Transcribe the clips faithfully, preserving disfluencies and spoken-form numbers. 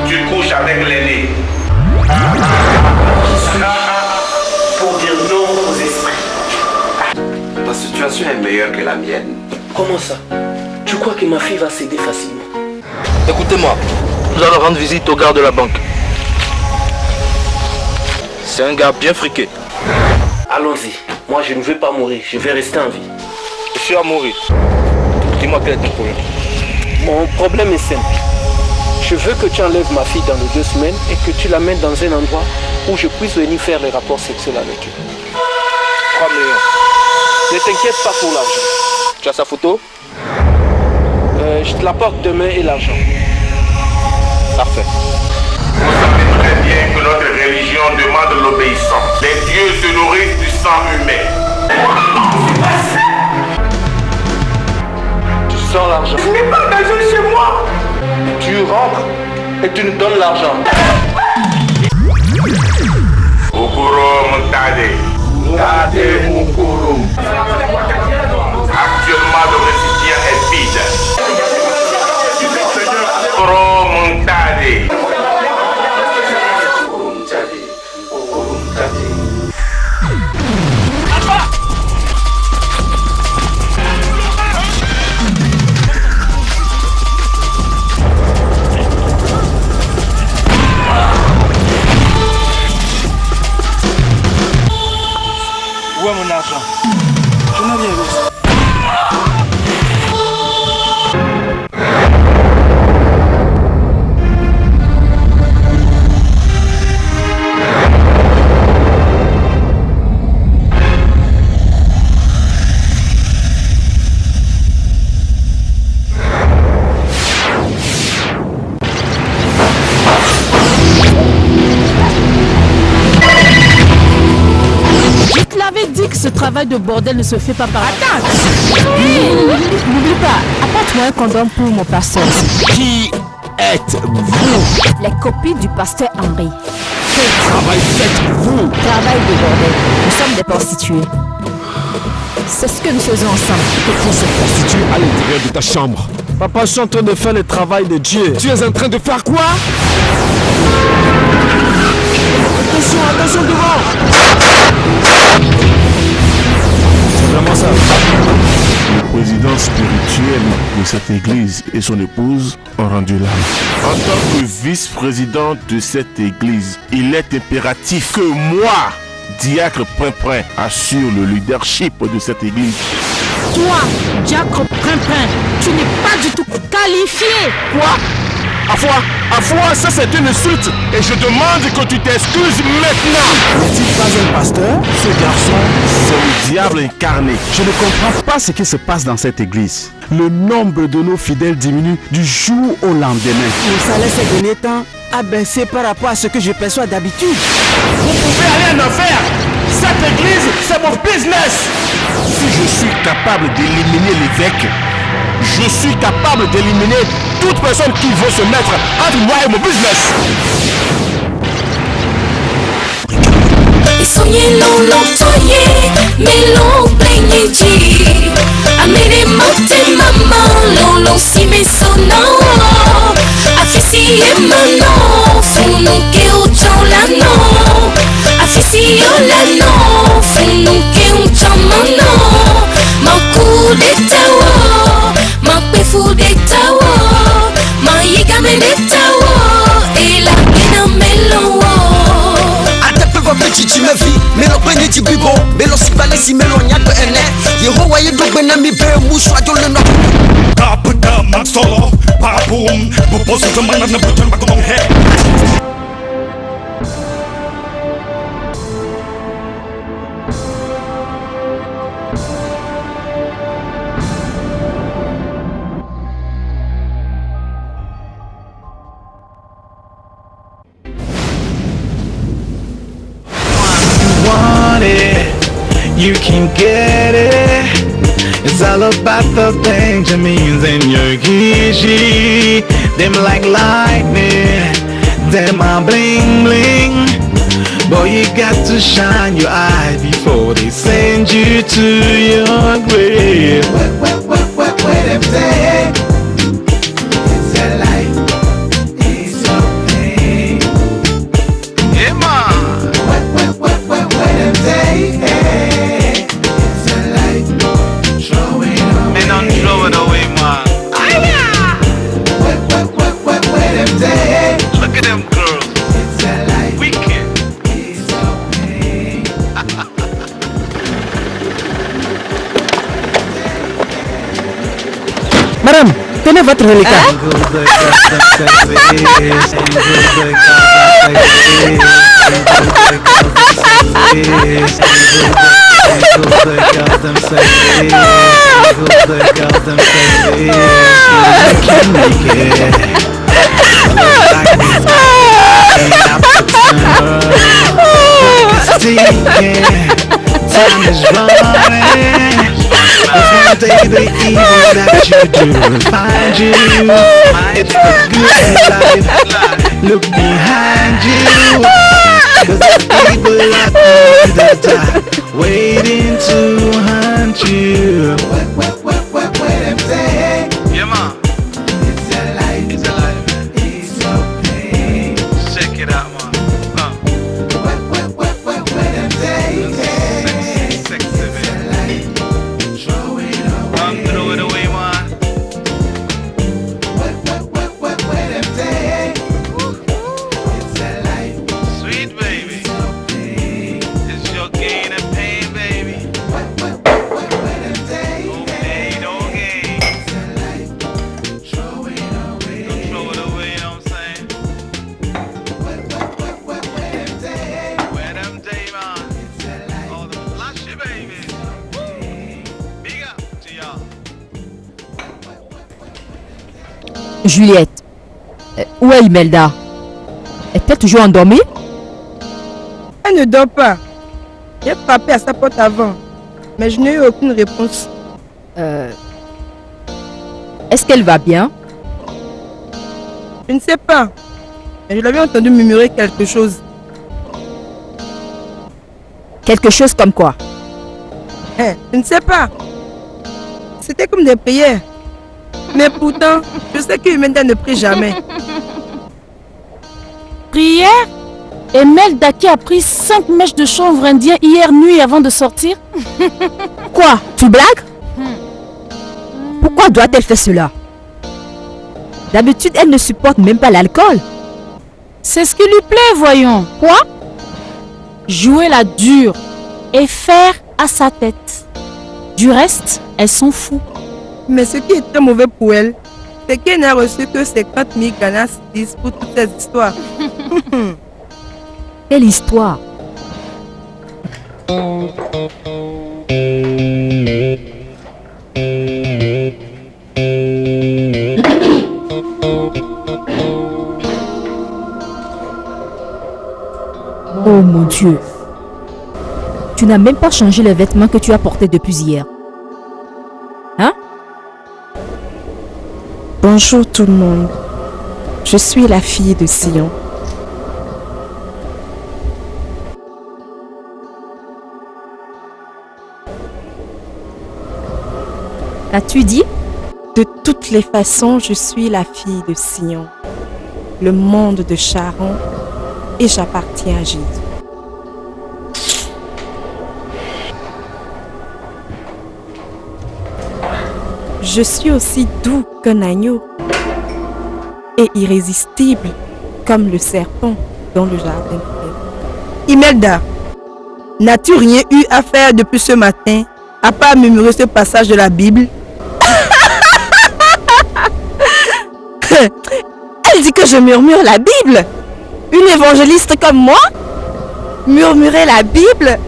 tu couches avec l'aîné. Pour dire non aux esprits. Ta situation est meilleure que la mienne. Comment ça? Tu crois que ma fille va céder facilement? Écoutez-moi, nous allons rendre visite au gars de la banque. C'est un gars bien friqué. Allons-y. Moi, je ne veux pas mourir. Je vais rester en vie. Je suis à mourir. Dis-moi quel est ton problème. Mon problème est simple. Je veux que tu enlèves ma fille dans les deux semaines et que tu l'amènes dans un endroit où je puisse venir faire les rapports sexuels avec elle. trois millions. Ne t'inquiète pas pour l'argent. Tu as sa photo? euh, Je te l'apporte demain et l'argent. Parfait. Vous savez très bien que notre religion demande l'obéissance. Les dieux se nourrissent du sang humain. Tu sors l'argent. Je n'ai pas d'argent chez moi. Tu rentres et tu nous donnes l'argent. Okoro Montade. Montade Okoro. Actuellement, le récipient est vide. Okoro Montade. Où est mon argent? Je n'ai rien vu. Dit que ce travail de bordel ne se fait pas par... Attends! N'oublie pas, apporte-moi un condom pour mon pasteur. Qui êtes-vous? Les copies du pasteur Henri. Quel travail faites-vous? Travail de bordel. Nous sommes des prostituées. C'est ce que nous faisons ensemble. Que font ces prostituées à l'intérieur de ta chambre? Papa, je suis en train de faire le travail de Dieu. Tu es en train de faire quoi? Attention, attention devant! C'est vraiment ça. Le président spirituel de cette église et son épouse ont rendu l'âme. En tant que vice-président de cette église, il est impératif que moi, diacre Prin-Prin, assure le leadership de cette église. Toi, diacre Prin-Prin, tu n'es pas du tout qualifié. Quoi? À foi, à foi, ça c'est une insulte et je demande que tu t'excuses maintenant. N'est-il pas un pasteur? Ce garçon, c'est le diable incarné. Je ne comprends pas ce qui se passe dans cette église. Le nombre de nos fidèles diminue du jour au lendemain. Mon salaire ces derniers temps a baissé par rapport à ce que je perçois d'habitude. Vous pouvez aller en enfer. Cette église, c'est mon business. Si je suis capable d'éliminer l'évêque, je suis capable d'éliminer toute personne qui veut se mettre entre moi et mon business. Sonhei não lontoye, me long plenye ji. Amere mote mama, long long si me sono. Afisi e mano, funu ke o chan la no. Afisi o la no, funu ke o chan mano. Maku de tawo, makpe fu de tawo, ma yiga me de tawo, e la pena melo. Chichi me fi, me lo prende ti bibo, me lo si bale si me lo nyato ene. Yehowa ye dogbe na mi be musu ajo le no. Kapita maxolo, papum, buposo to mana na buton ba komong he. You can get it. It's all about the Benjamins and your Gishi. Them like lightning, them are bling bling. Boy, you got to shine your eyes before they send you to your grave. What, what, what, what, what them say? It's your life, it's your pain. Tenez votre reliquat. Time is running. There's one day the evil that you do will find you. It's the good life. Look behind you. Cause the people out there that are waiting to hunt you. What, what, what, what, what them say? Yeah, man. It's a life. It's a life. It's so pain. Check it out, man. Uh. What, what, what, what, what them say? Juliette, euh, où est Imelda? Est-elle toujours endormie? Elle ne dort pas. J'ai frappé à sa porte avant, mais je n'ai eu aucune réponse. Euh, Est-ce qu'elle va bien? Je ne sais pas, mais je l'avais entendu murmurer quelque chose. Quelque chose comme quoi? Hein, je ne sais pas. C'était comme des prières. Mais pourtant, je sais qu'Imelda ne prie jamais. Prière? Imelda qui a pris cinq mèches de chanvre indien hier nuit avant de sortir? Quoi? Tu blagues? Pourquoi doit-elle faire cela? D'habitude, elle ne supporte même pas l'alcool. C'est ce qui lui plaît, voyons. Quoi? Jouer la dure et faire à sa tête. Du reste, elle s'en fout. Mais ce qui est très mauvais pour elle, c'est qu'elle n'a reçu que cinquante mille ganas pour toutes ces histoires. Quelle histoire? Oh mon Dieu! Tu n'as même pas changé les vêtements que tu as portés depuis hier. Hein? Bonjour tout le monde. Je suis la fille de Sion. Qu'as-tu dit? De toutes les façons, je suis la fille de Sion, le monde de Charon, et j'appartiens à Jésus. Je suis aussi doux qu'un agneau et irrésistible comme le serpent dans le jardin. Imelda, n'as-tu rien eu à faire depuis ce matin à part murmurer ce passage de la Bible? Elle dit que je murmure la Bible. Une évangéliste comme moi? Murmurer la Bible?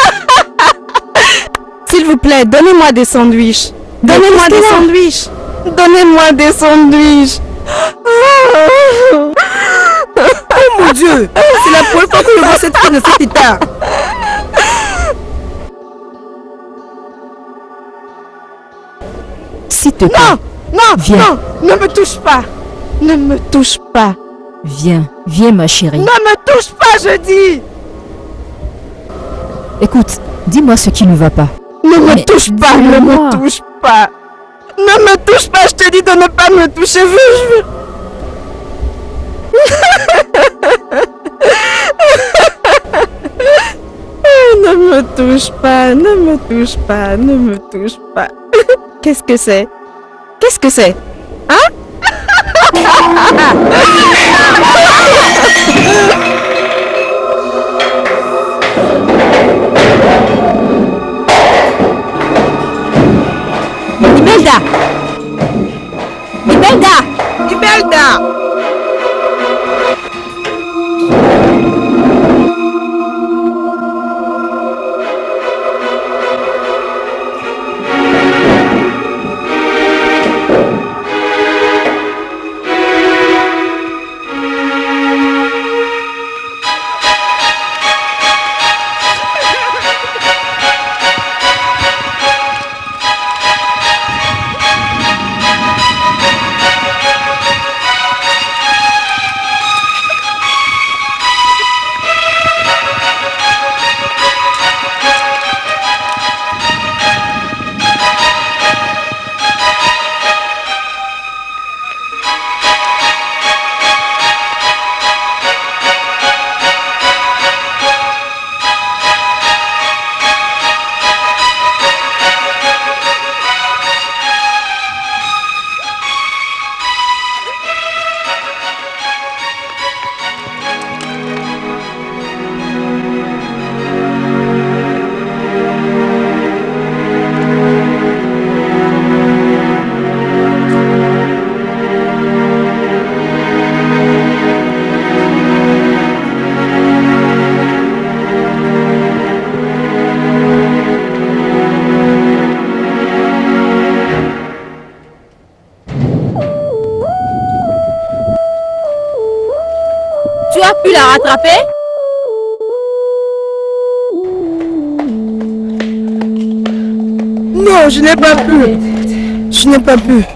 S'il vous plaît, donnez-moi des sandwichs. Donnez-moi des sandwichs. Donnez-moi des sandwichs. Oh mon Dieu, c'est la première fois que je vois cette fille de cet état. S'il te plaît. Non, non, viens. Non, ne me touche pas. Ne me touche pas. Viens, viens ma chérie. Ne me touche pas, je dis. Écoute, dis-moi ce qui ne va pas. Ne me Mais touche pas, ne me touche pas. Ne me touche pas, je te dis de ne pas me toucher. Je veux, je veux. Ne me touche pas, ne me touche pas, ne me touche pas. Qu'est-ce que c'est? Qu'est-ce que c'est? Hein? Imelda! as pu la rattraper? Non, je n'ai pas pu. Je n'ai pas pu.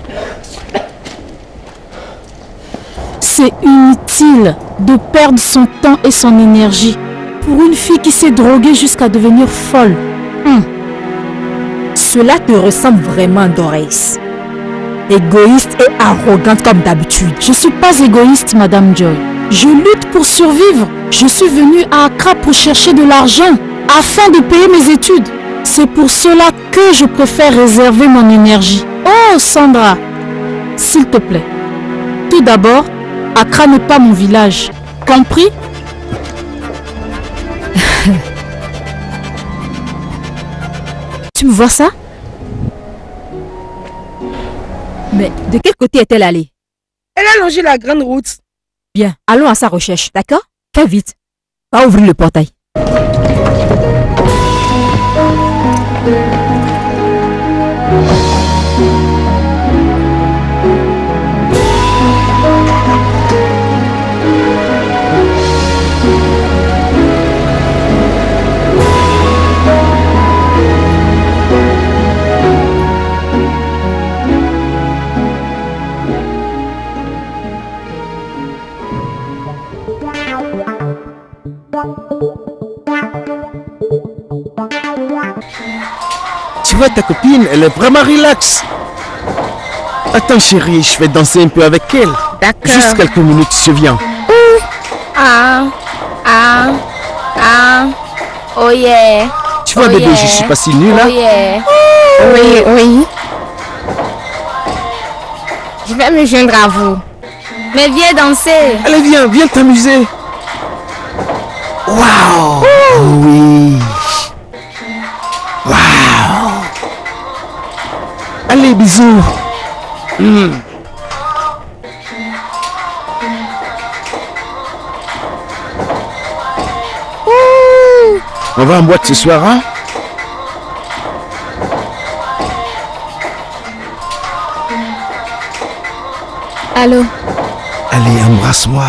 C'est inutile de perdre son temps et son énergie pour une fille qui s'est droguée jusqu'à devenir folle. Hum. Cela te ressemble vraiment, Doris. Égoïste et arrogante comme d'habitude. Je suis pas égoïste, Madame Joy. Je lutte pour survivre. Je suis venue à Accra pour chercher de l'argent afin de payer mes études. C'est pour cela que je préfère réserver mon énergie. Oh, Sandra, s'il te plaît. Tout d'abord, Accra n'est pas mon village. Compris? Tu me vois ça? Mais de quel côté est-elle allée? Elle a longé la grande route. Bien, allons à sa recherche, d'accord? Fais vite. Va ouvrir le portail. Tu vois, ta copine, elle est vraiment relax. Attends chérie, je vais danser un peu avec elle. D'accord. Juste quelques minutes, je viens. Ah, ah, ah, oh yeah. Tu vois oh bébé, yeah. je suis pas si nul là. Oh yeah. Oui, oui. Je vais me joindre à vous. Mais viens danser. Allez, viens, viens t'amuser. Waouh. Oui. Waouh. Allez, bisous. Mm. On va en boîte ce soir, hein? Allô? Allez, embrasse-moi.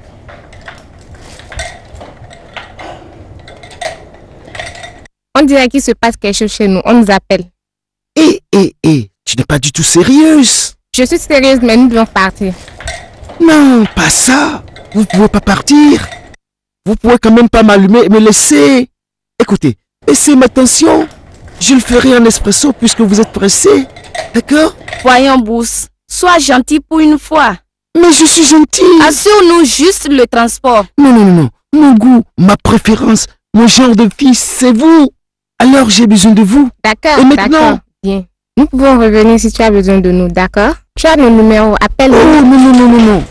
On dirait qu'il se passe quelque chose chez nous. On nous appelle. Hé, hé, hé, tu n'es pas du tout sérieuse. Je suis sérieuse, mais nous devons partir. Non, pas ça. Vous ne pouvez pas partir. Vous pouvez quand même pas m'allumer et me laisser. Écoutez, laissez ma tension. Je le ferai en espresso puisque vous êtes pressé. D'accord? Voyons, Bruce. Sois gentil pour une fois. Mais je suis gentil. Assure-nous juste le transport. Non, non, non, non. Mon goût, ma préférence, mon genre de fille, c'est vous. Alors j'ai besoin de vous. D'accord, Et maintenant? d'accord. Bien. Nous pouvons revenir si tu as besoin de nous, d'accord? Tu as nos numéros, appelle-nous. Oh, non, non, non, non, non.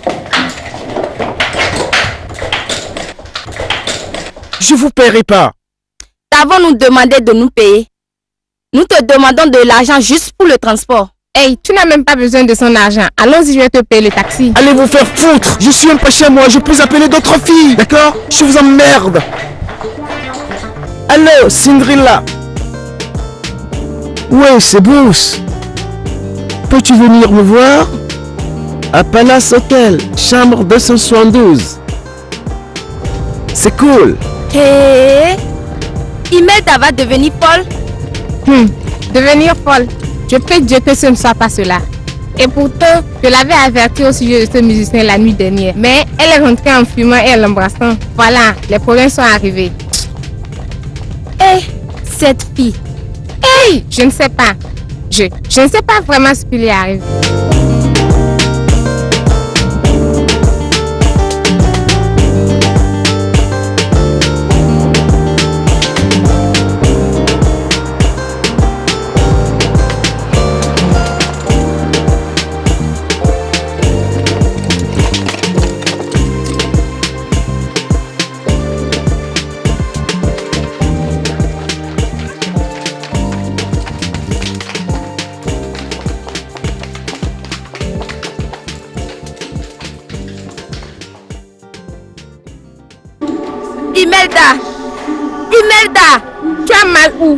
Je vous paierai pas. T'avons-nous demandé de nous payer? Nous te demandons de l'argent juste pour le transport. Hey, tu n'as même pas besoin de son argent. Allons-y, je vais te payer le taxi. Allez vous faire foutre. Je suis un peu chez moi. Je peux appeler d'autres filles. D'accord? Je vous emmerde. Allô, Cinderella. Ouais, c'est Bruce. Peux-tu venir me voir? À Palace Hotel, chambre deux cent soixante-douze. C'est cool. Hé, hey, Imelda va devenir folle. Hmm, devenir folle. Je prie Dieu que ce ne soit pas cela. Et pourtant, je l'avais averti au sujet de ce musicien la nuit dernière. Mais elle est rentrée en fumant et en l'embrassant. Voilà, les problèmes sont arrivés. Hé, hey, cette fille. Hey, je ne sais pas. Je, je ne sais pas vraiment ce qui lui arrive. Imelda! Imelda! Tu as mal où?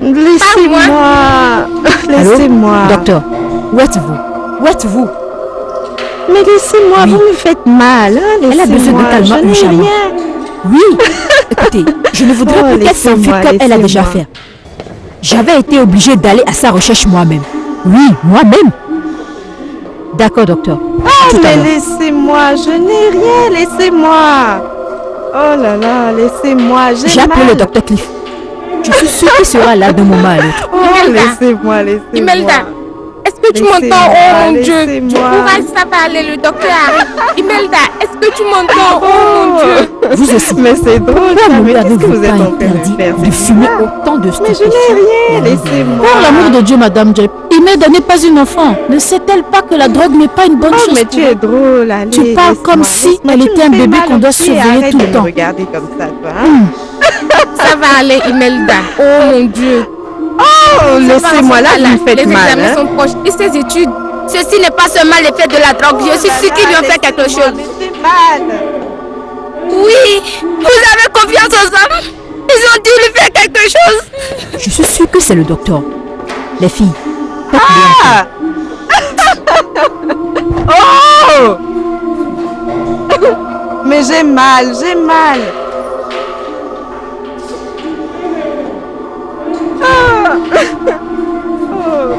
Laissez-moi! Laissez-moi! Docteur, où êtes-vous? Où êtes-vous? Mais laissez-moi, Oui. vous me faites mal. Hein, Elle a besoin de calmant je ou n'ai charmant. rien. Oui. Écoutez, je ne voudrais Oh, plus qu'elle s'enfuit laissez-moi, comme elle a déjà laissez-moi. fait. J'avais été obligée d'aller à sa recherche moi-même. Oui, moi-même. D'accord, docteur. Ah, Tout à mais l'heure. laissez-moi, je n'ai rien, laissez-moi. Oh là là, laissez-moi, j'ai J'ai mal. appelé le docteur Cliff. Je suis sûre qu'il sera là d'un moment à l'autre. Oh, laissez-moi, laissez-moi. Imelda, est-ce que tu Laissez-moi, m'entends? Oh mon Dieu. Du laissez-moi. courage, ça va aller, le docteur arrive. Imelda, est-ce que tu m'entends? Oh mon Dieu. Vous aussi. Mais c'est drôle, Pourquoi ça, ne mais lui qu'est-ce que avez-vous vous êtes pas en train de interdit faire, de c'est fumer bizarre. autant de Mais je stupéfiants? n'ai rien, laissez-moi. Pour l'amour de Dieu, Madame Jeb, Imelda n'est pas une enfant. Ne sait-elle pas que la drogue n'est pas une bonne Oh, chose mais pour tu elle? es drôle, allez. Tu parles comme laisse-moi, si laisse-moi, elle tu était me un fais bébé mal qu'on aux doit pieds, surveiller arrête tout de le me temps. regarder comme ça, toi. Hein? Ça va aller, Imelda. Oh mon Dieu. Oh, laissez-moi là, vous me faites Les mal. examens Hein? sont proches. Et ses études? Ceci n'est pas seulement l'effet de la drogue. Je suis sûre qu'ils lui ont fait quelque chose. C'est mal. Oui, vous avez confiance aux hommes? Ils ont dû lui faire quelque chose. Je suis sûre que c'est le docteur. Les filles. Ah! Oh! Mais j'ai mal, j'ai mal. Ah! Oh.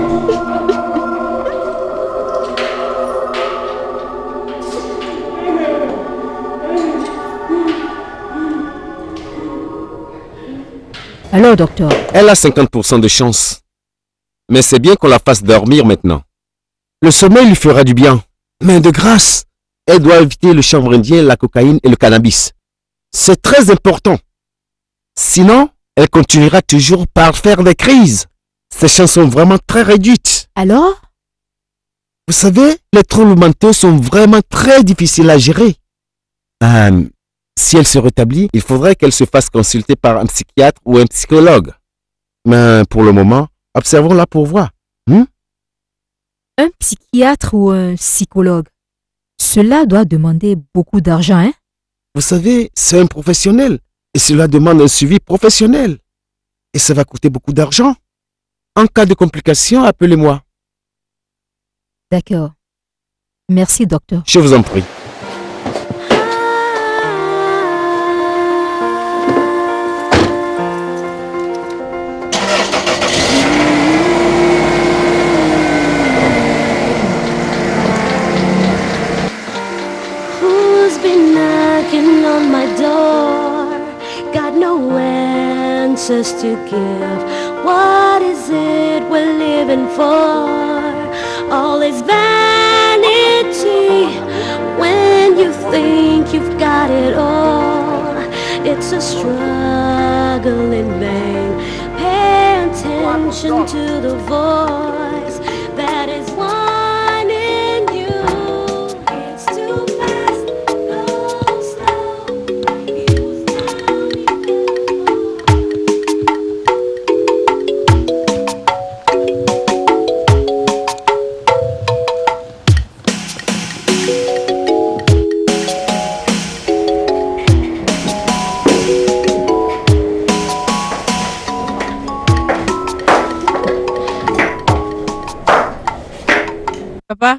Alors, docteur. Elle a cinquante pour cent de chance. Mais c'est bien qu'on la fasse dormir maintenant. Le sommeil lui fera du bien. Mais de grâce, elle doit éviter le chanvre indien, la cocaïne et le cannabis. C'est très important. Sinon, elle continuera toujours par faire des crises. Ses chances sont vraiment très réduites. Alors? Vous savez, les troubles mentaux sont vraiment très difficiles à gérer. Euh, si elle se rétablit, il faudrait qu'elle se fasse consulter par un psychiatre ou un psychologue. Mais pour le moment, observons-la pour voir. Hmm? Un psychiatre ou un psychologue? Cela doit demander beaucoup d'argent, hein? Vous savez, c'est un professionnel et cela demande un suivi professionnel. Et ça va coûter beaucoup d'argent. En cas de complications, appelez-moi. D'accord. Merci, docteur. Je vous en prie. Who's been knocking on my door? Got no answers to give. What is it we're living for? All is vanity when you think you've got it all. It's a struggle in vain. Pay attention to the voice that is one in you. It's too fast, go slow. Use Papa.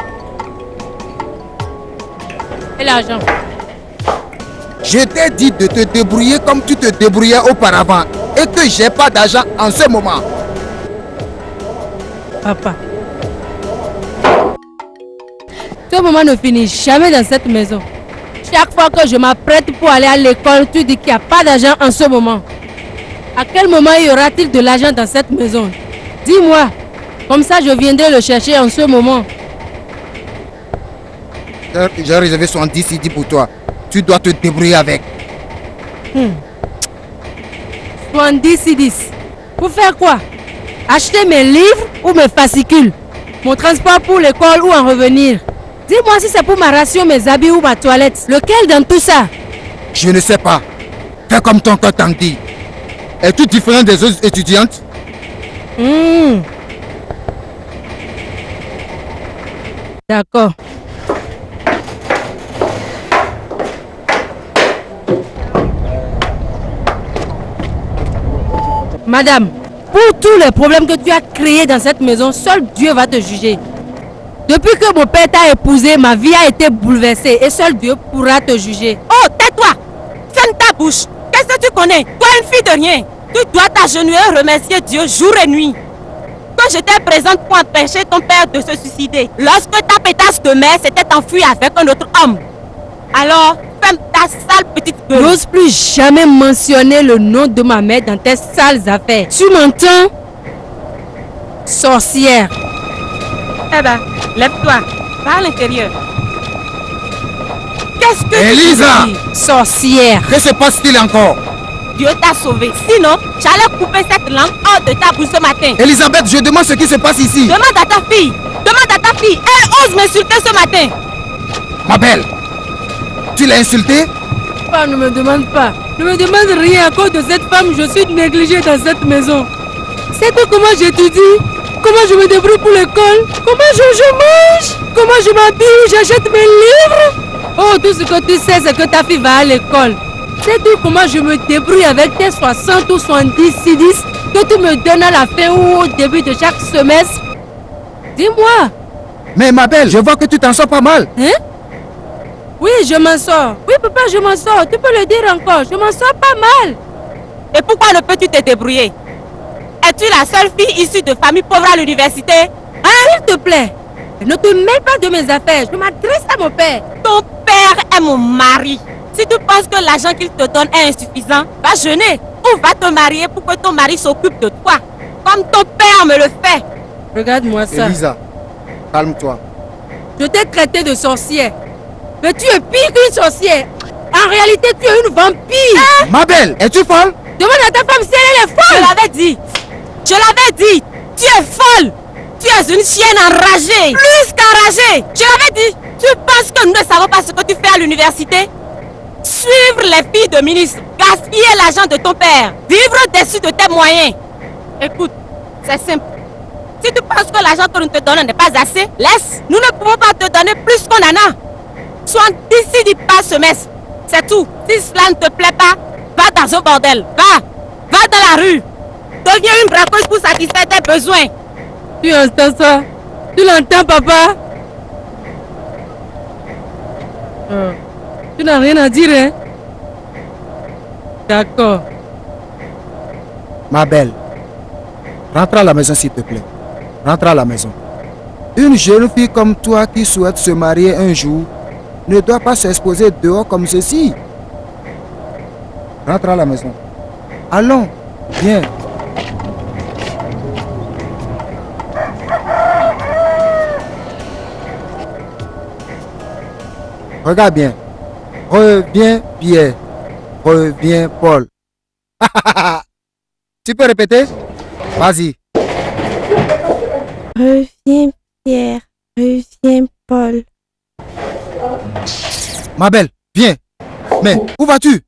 Et l'argent? Je t'ai dit de te débrouiller comme tu te débrouillais auparavant et que j'ai pas d'argent en ce moment. Papa. Ce moment ne finit jamais dans cette maison. Chaque fois que je m'apprête pour aller à l'école, tu dis qu'il n'y a pas d'argent en ce moment. À quel moment y aura-t-il de l'argent dans cette maison? Dis-moi. Comme ça, je viendrai le chercher en ce moment. J'ai réservé soixante-dix C D pour toi. Tu dois te débrouiller avec. Hmm. soixante-dix C D. Pour faire quoi? Acheter mes livres ou mes fascicules? Mon transport pour l'école ou en revenir? Dis-moi si c'est pour ma ration, mes habits ou ma toilette. Lequel dans tout ça? Je ne sais pas. Fais comme ton cœur t'en dit. Es-tu différent des autres étudiantes? Hmm. D'accord. Madame, pour tous les problèmes que tu as créés dans cette maison, seul Dieu va te juger. Depuis que mon père t'a épousé, ma vie a été bouleversée et seul Dieu pourra te juger. Oh, tais-toi! Ferme ta bouche! Qu'est-ce que tu connais? Toi, une fille de rien! Tu dois t'agenouiller et remercier Dieu jour et nuit. Que j'étais présente pour empêcher ton père de se suicider. Lorsque ta pétasse de mère s'était enfuie avec un autre homme. Alors, ferme ta sale petite gueule. N'ose plus jamais mentionner le nom de ma mère dans tes sales affaires. Tu m'entends? Sorcière. Eh ben, lève-toi. Va à l'intérieur. Qu'est-ce que Elisa! tu dis? Sorcière. Que se passe-t-il encore? Dieu t'a sauvé. Sinon, j'allais couper cette langue hors de ta bouche ce matin. Elisabeth, je demande ce qui se passe ici. Demande à ta fille. Demande à ta fille. Elle ose m'insulter ce matin. Ma belle, tu l'as insultée? Papa, ne me demande pas. Ne me demande rien à cause de cette femme. Je suis négligée dans cette maison. C'est que comment j'étudie, comment je me débrouille pour l'école, comment je, je mange, comment je m'habille, j'achète mes livres. Oh, tout ce que tu sais, c'est que ta fille va à l'école. Sais-tu comment je me débrouille avec tes soixante ou soixante-dix C D que tu me donnes à la fin ou au début de chaque semestre? Dis-moi. Mais ma belle, je vois que tu t'en sors pas mal. Hein? Oui, je m'en sors. Oui, papa, je m'en sors. Tu peux le dire encore. Je m'en sors pas mal. Et pourquoi ne peux-tu te débrouiller? Es-tu la seule fille issue de famille pauvre à l'université? Hein? S'il te plaît, ne te mêle pas de mes affaires. Je m'adresse à mon père. Ton père est mon mari. Si tu penses que l'argent qu'il te donne est insuffisant, va jeûner ou va te marier pour que ton mari s'occupe de toi, comme ton père me le fait. Regarde-moi ça. Elisa, calme-toi. Je t'ai traité de sorcière. Mais tu es pire qu'une sorcière. En réalité, tu es une vampire. Hein? Ma belle, es-tu folle? Demande à ta femme si elle est folle. Je l'avais dit. Je l'avais dit. Tu es folle. Tu es une chienne enragée. Plus qu'enragée. Je l'avais dit. Tu penses que nous ne savons pas ce que tu fais à l'université? Suivre les filles de ministre, gaspiller l'argent de ton père, vivre dessus de tes moyens. Écoute, c'est simple. Si tu penses que l'argent que nous te donnons n'est pas assez, laisse. Nous ne pouvons pas te donner plus qu'on en a. soixante-dix C D par semestre. C'est tout. Si cela ne te plaît pas, va dans un bordel. Va. Va dans la rue. Deviens une braqueuse pour satisfaire tes besoins. Tu entends ça? Tu l'entends, papa? euh. Tu n'as rien à dire, hein? D'accord. Ma belle, rentre à la maison s'il te plaît. Rentre à la maison. Une jeune fille comme toi qui souhaite se marier un jour ne doit pas s'exposer dehors comme ceci. Rentre à la maison. Allons, viens. Regarde bien. Reviens Pierre. Reviens Paul. Tu peux répéter? Vas-y. Reviens Pierre. Reviens Paul. Ma belle, viens. Mais où vas-tu?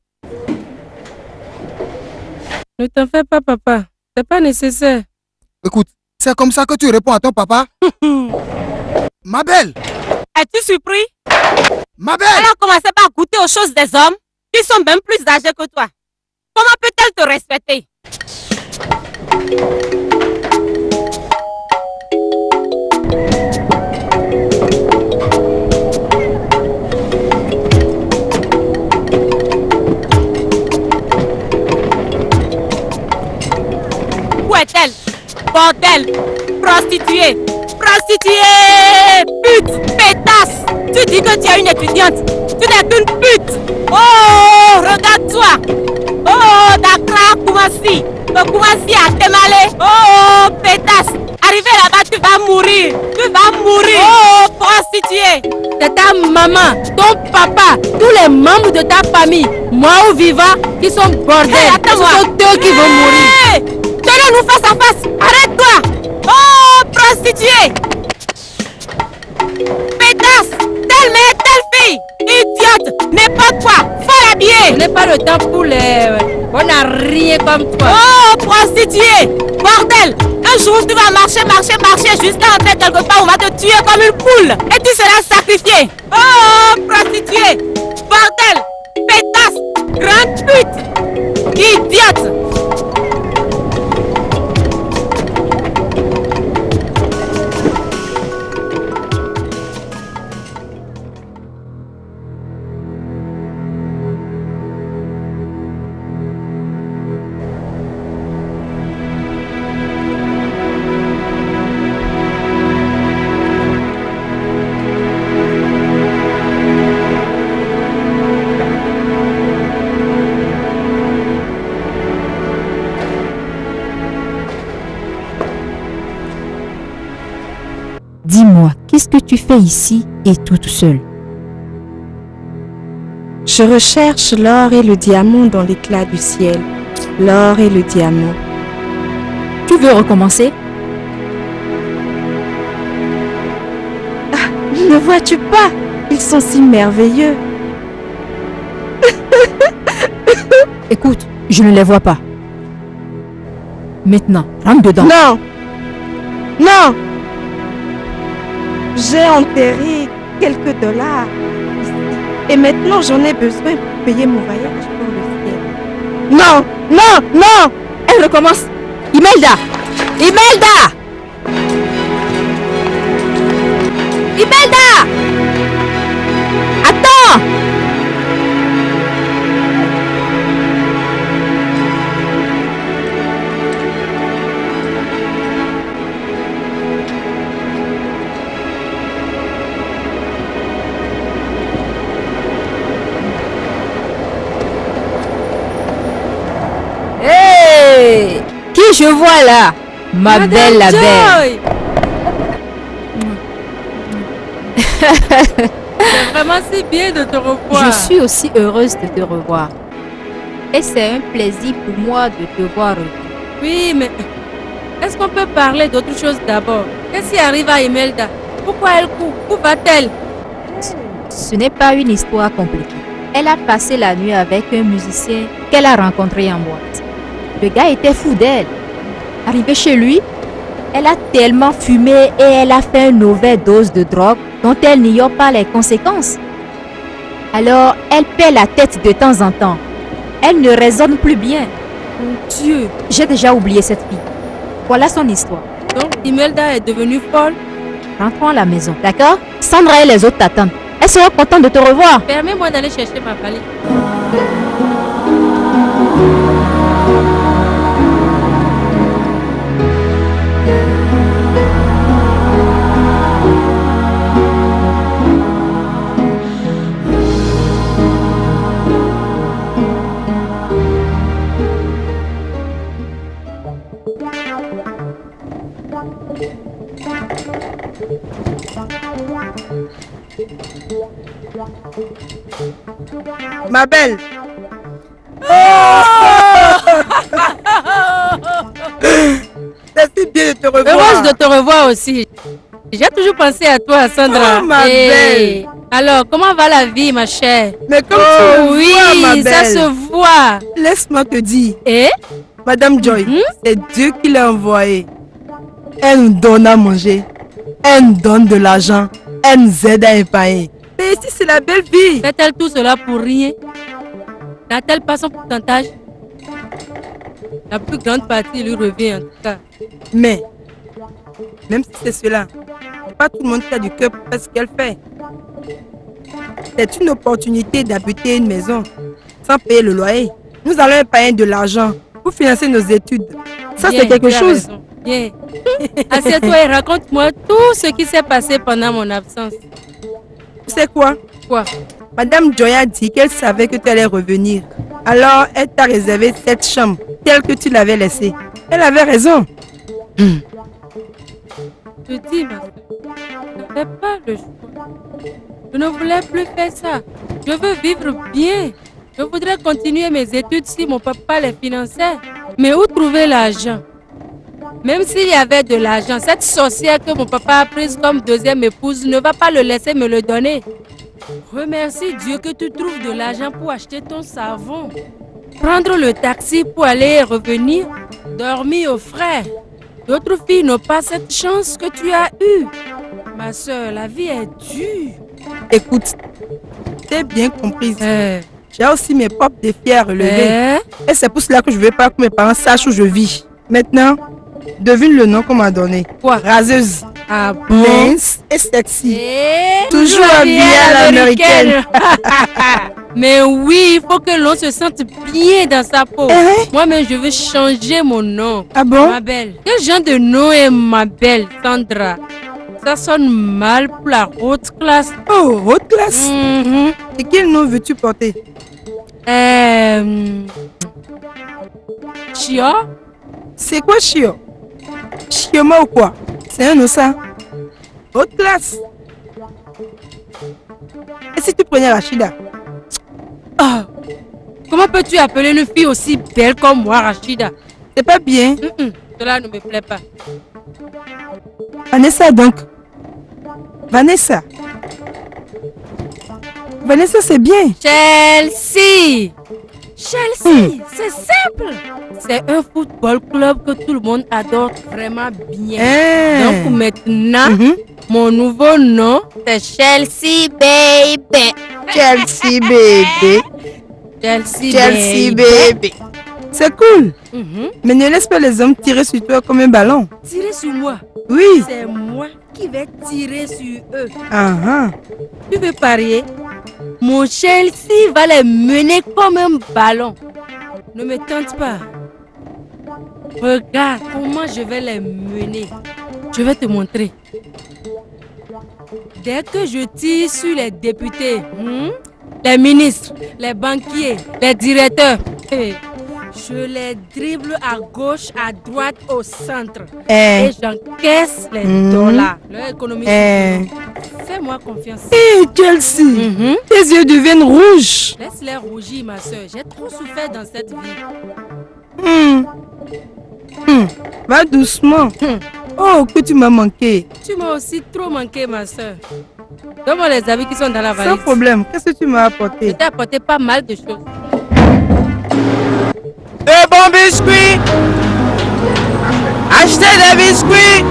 Ne t'en fais pas, papa. C'est pas nécessaire. Écoute, c'est comme ça que tu réponds à ton papa? Ma belle! Es-tu surpris? Ma belle! Elle a commencé par goûter aux choses des hommes qui sont même plus âgés que toi. Comment peut-elle te respecter? Où est-elle? Bordel! Prostituée! Prostituée! Pute! Pétasse! Tu dis que tu es une étudiante. Tu n'es qu'une pute. Oh, regarde-toi. Oh, Dakar, Koumassi. Le Koumassi a démalé. Oh, pétasse. Arrivé là-bas, tu vas mourir. Tu vas mourir. Oh, prostituée. C'est ta maman, ton papa, tous les membres de ta famille, moi ou vivant, qui sont bordés. Hey, attends-moi. Ce sont eux qui hey. vont mourir. Tenez-nous face à face. Arrête-toi. Oh, prostituée. Pétasse. Telle mère, telle fille. Idiote. N'importe quoi. Faut l'habiller. Je n'ai pas le temps pour les... On n'a rien comme toi. Oh, prostituée. Bordel. Un jour, tu vas marcher, marcher, marcher jusqu'à entrer quelque part où on va te tuer comme une poule. Et tu seras sacrifié. Oh, prostituée. Bordel. Pétasse. Grande pute. Idiote. tu fais ici et toute seule? Je recherche l'or et le diamant dans l'éclat du ciel. L'or et le diamant. Tu veux recommencer? Ah, ne vois-tu pas? Ils sont si merveilleux. Écoute, je ne les vois pas. Maintenant, rentre dedans. Non! Non! J'ai enterré quelques dollars ici. Et maintenant, j'en ai besoin pour payer mon voyage pour le ciel. Non! Non! Non! Elle recommence. Imelda! Imelda! Imelda! Attends! Hey! Qui je vois là? Ma Madame belle la Joy! belle. C'est vraiment si bien de te revoir. Je suis aussi heureuse de te revoir. Et c'est un plaisir pour moi de te voir. Oui, mais est-ce qu'on peut parler d'autre chose d'abord? Qu'est-ce qui arrive à Imelda? Pourquoi elle court? Où va-t-elle? Ce n'est pas une histoire compliquée. Elle a passé la nuit avec un musicien qu'elle a rencontré en boîte. Le gars était fou d'elle. Arrivée chez lui, elle a tellement fumé et elle a fait une overdose de drogue dont elle n'ignore pas les conséquences. Alors, elle perd la tête de temps en temps. Elle ne raisonne plus bien. Mon Dieu! J'ai déjà oublié cette fille. Voilà son histoire. Donc, Imelda est devenue folle? Rentrons à la maison, d'accord? Sandra et les autres t'attendent. Elles seront contentes de te revoir. Permets-moi d'aller chercher ma valise. Ma belle. C'est si bien de te revoir. Heureuse de te revoir aussi. J'ai toujours pensé à toi, Sandra. Oh, ma hey. belle. Alors, comment va la vie, ma chère? Mais comme oh, tu oui, vois, ma belle. Ça se voit. Laisse-moi te dire. Et? Madame Joy, mm-hmm. c'est Dieu qui l'a envoyé. Elle nous donne à manger. Elle nous donne de l'argent. Elle nous aide à épargner. Mais ici, c'est la belle vie. Fait-elle tout cela pour rien? N'a-t-elle pas son pourcentage? La plus grande partie lui revient en tout cas. Mais, même si c'est cela, pas tout le monde qui a du cœur pour faire ce qu'elle fait. C'est une opportunité d'habiter une maison sans payer le loyer. Nous allons épargner de l'argent pour financer nos études. Ça, c'est quelque chose. Raison. Bien. Assieds-toi et raconte-moi tout ce qui s'est passé pendant mon absence. Tu sais quoi? Quoi? Madame Joy a dit qu'elle savait que tu allais revenir. Alors, elle t'a réservé cette chambre telle que tu l'avais laissée. Elle avait raison. Hmm. Je dis, ma soeur, je ne fais pas le choix. Je ne voulais plus faire ça. Je veux vivre bien. Je voudrais continuer mes études si mon papa les finançait. Mais où trouver l'argent? Même s'il y avait de l'argent, cette sorcière que mon papa a prise comme deuxième épouse ne va pas le laisser me le donner. Remercie Dieu que tu trouves de l'argent pour acheter ton savon. Prendre le taxi pour aller et revenir. Dormir au frais. D'autres filles n'ont pas cette chance que tu as eue. Ma soeur, la vie est dure. Écoute, t'es bien comprise. Euh. J'ai aussi mes propres défis à relever. Euh. Et c'est pour cela que je ne veux pas que mes parents sachent où je vis. Maintenant, devine le nom qu'on m'a donné. Quoi? Raseuse. Ah bon? Mince et sexy. Et toujours habillée à l'américaine. Mais oui, il faut que l'on se sente bien dans sa peau. Eh? Moi-même, je veux changer mon nom. Ah bon? Ma belle. Quel genre de nom est ma belle, Sandra? Ça sonne mal pour la haute classe. Oh, haute classe? Mm-hmm. Et quel nom veux-tu porter? Euh... Chio? C'est quoi Chio? Chioma ou quoi? C'est un ossa. Haute classe. Et si tu prenais Rachida? Oh, comment peux-tu appeler une fille aussi belle comme moi, Rachida? C'est pas bien. Mm -mm, cela ne me plaît pas. Vanessa donc. Vanessa. Vanessa, c'est bien. Chelsea. Chelsea, hmm. c'est simple. C'est un football club que tout le monde adore vraiment bien. Hey. Donc maintenant, mm-hmm. mon nouveau nom, c'est Chelsea Baby. Chelsea Baby. Chelsea, Chelsea Baby. Baby. C'est cool. Mm-hmm. Mais ne laisse pas les hommes tirer sur toi comme un ballon. Tirer sur moi? Oui. C'est moi qui vais tirer sur eux. Uh-huh. Tu veux parier? Mon Chelsea va les mener comme un ballon. Ne me tente pas. Regarde comment je vais les mener. Je vais te montrer. Dès que je tire sur les députés, hmm, les ministres, les banquiers, les directeurs, hey, je les dribble à gauche, à droite, au centre. Eh. Et j'encaisse les mmh. dollars. Leur économie. Eh. Fais-moi confiance. Hé, hey, Chelsea, mm-hmm. tes yeux deviennent rouges. Laisse-les rougir, ma soeur. J'ai trop souffert dans cette vie. Mmh. Mmh. Va doucement. Mmh. Oh, que tu m'as manqué. Tu m'as aussi trop manqué, ma soeur. Donne-moi les habits qui sont dans la valise. Sans problème. Qu'est-ce que tu m'as apporté? Je t'ai apporté pas mal de choses. Des bons biscuits. Achetez des biscuits.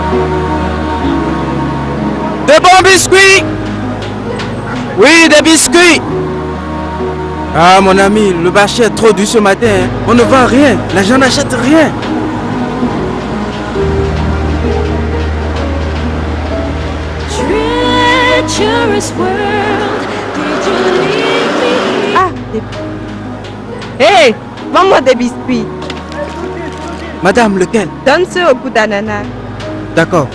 Des bons biscuits. Oui, des biscuits. Ah, mon ami, le marché est trop dur ce matin. Hein. On ne vend rien. Les gens n'achètent rien. Ah, des... Hé, hey, vends-moi des biscuits. Madame, lequel? Donne ceux au goût d'ananas. D'accord.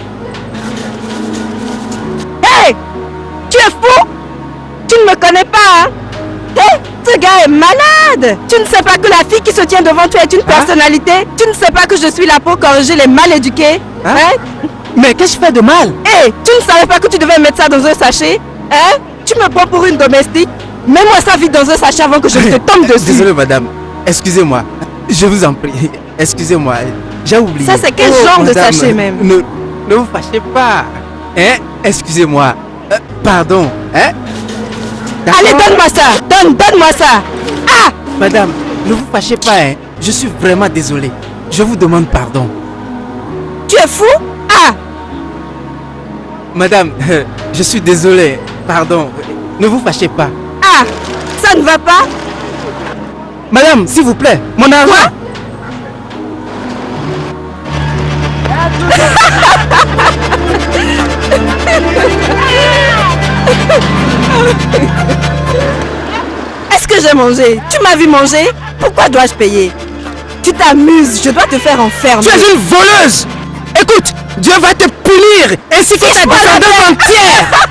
Hé, hey, tu es fou? Tu ne me connais pas, hein? Hé, hey, ce gars est malade. Tu ne sais pas que la fille qui se tient devant toi est une hein? personnalité? Tu ne sais pas que je suis là pour corriger les mal éduqués? Hein? Hein? Mais qu'est-ce que je fais de mal? Hé, hey, tu ne savais pas que tu devais mettre ça dans un sachet? Hein? Tu me prends pour une domestique? Mets-moi ça vite dans un sachet avant que je te tombe dessus. Désolé madame, excusez-moi. Je vous en prie, excusez-moi. J'ai oublié. Ça c'est quel oh, genre madame, de sachet même? Ne, ne vous fâchez pas. Hein? Excusez-moi. Euh, pardon. Hein? Allez, donne-moi ça. Donne, donne-moi ça. Ah! Madame, ne vous fâchez pas. Hein? Je suis vraiment désolé. Je vous demande pardon. Tu es fou? Ah! Madame, euh, je suis désolé. Pardon. Ne vous fâchez pas. Ah! Ça ne va pas? Madame, s'il vous plaît, mon argent. Quoi? Est-ce que j'ai mangé? Tu m'as vu manger? Pourquoi dois-je payer? Tu t'amuses, je dois te faire enfermer. Tu es une voleuse! Écoute, Dieu va te punir ainsi que ta descendance entière.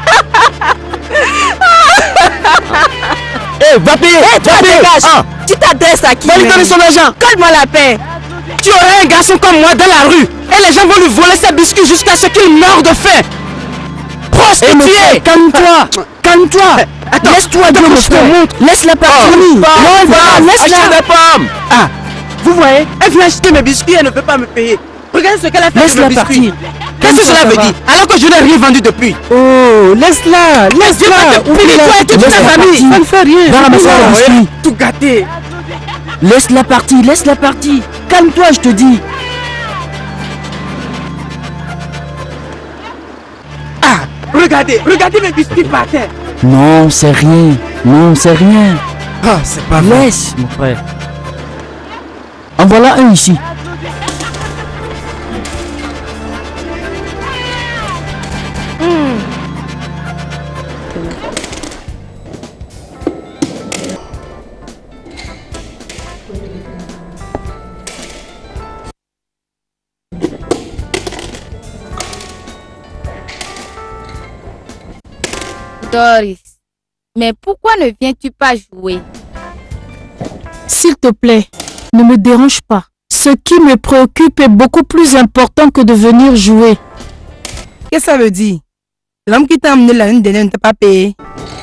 Eh, hey, va payer! Hey, toi, dégage! Ah. Tu t'adresses à qui? Va lui donner son argent! Colle-moi la paix! Tu aurais un garçon comme moi dans la rue et les gens vont lui voler ses biscuits jusqu'à ce qu'il meure de faim! Prostituée! Calme-toi! Calme-toi! Laisse-toi dire, je te montre! Laisse-la partir! Oh, non, voilà, laisse-la! Achetez des pommes! Ah! Vous voyez? Elle vient acheter mes biscuits et elle ne peut pas me payer! Regardez ce qu'elle a fait avec mes biscuits! Qu'est-ce que cela veut dire? Alors que je n'ai rien vendu depuis. Oh, laisse-la, laisse-la. Oublie-toi et toute ta famille. Ça ne fait rien. Va ramasser la biscuit. Tout gâté. Laisse-la partie, laisse-la partie. Calme-toi, je te dis. Ah, regardez, regardez mes biscuits par terre. Non, c'est rien. Non, c'est rien. Ah, c'est pas vrai. Laisse, mon frère. En voilà un ici. Doris, mais pourquoi ne viens-tu pas jouer? S'il te plaît, ne me dérange pas. Ce qui me préoccupe est beaucoup plus important que de venir jouer. Qu'est-ce que ça veut dire? L'homme qui t'a amené l'année dernière ne t'a pas payé.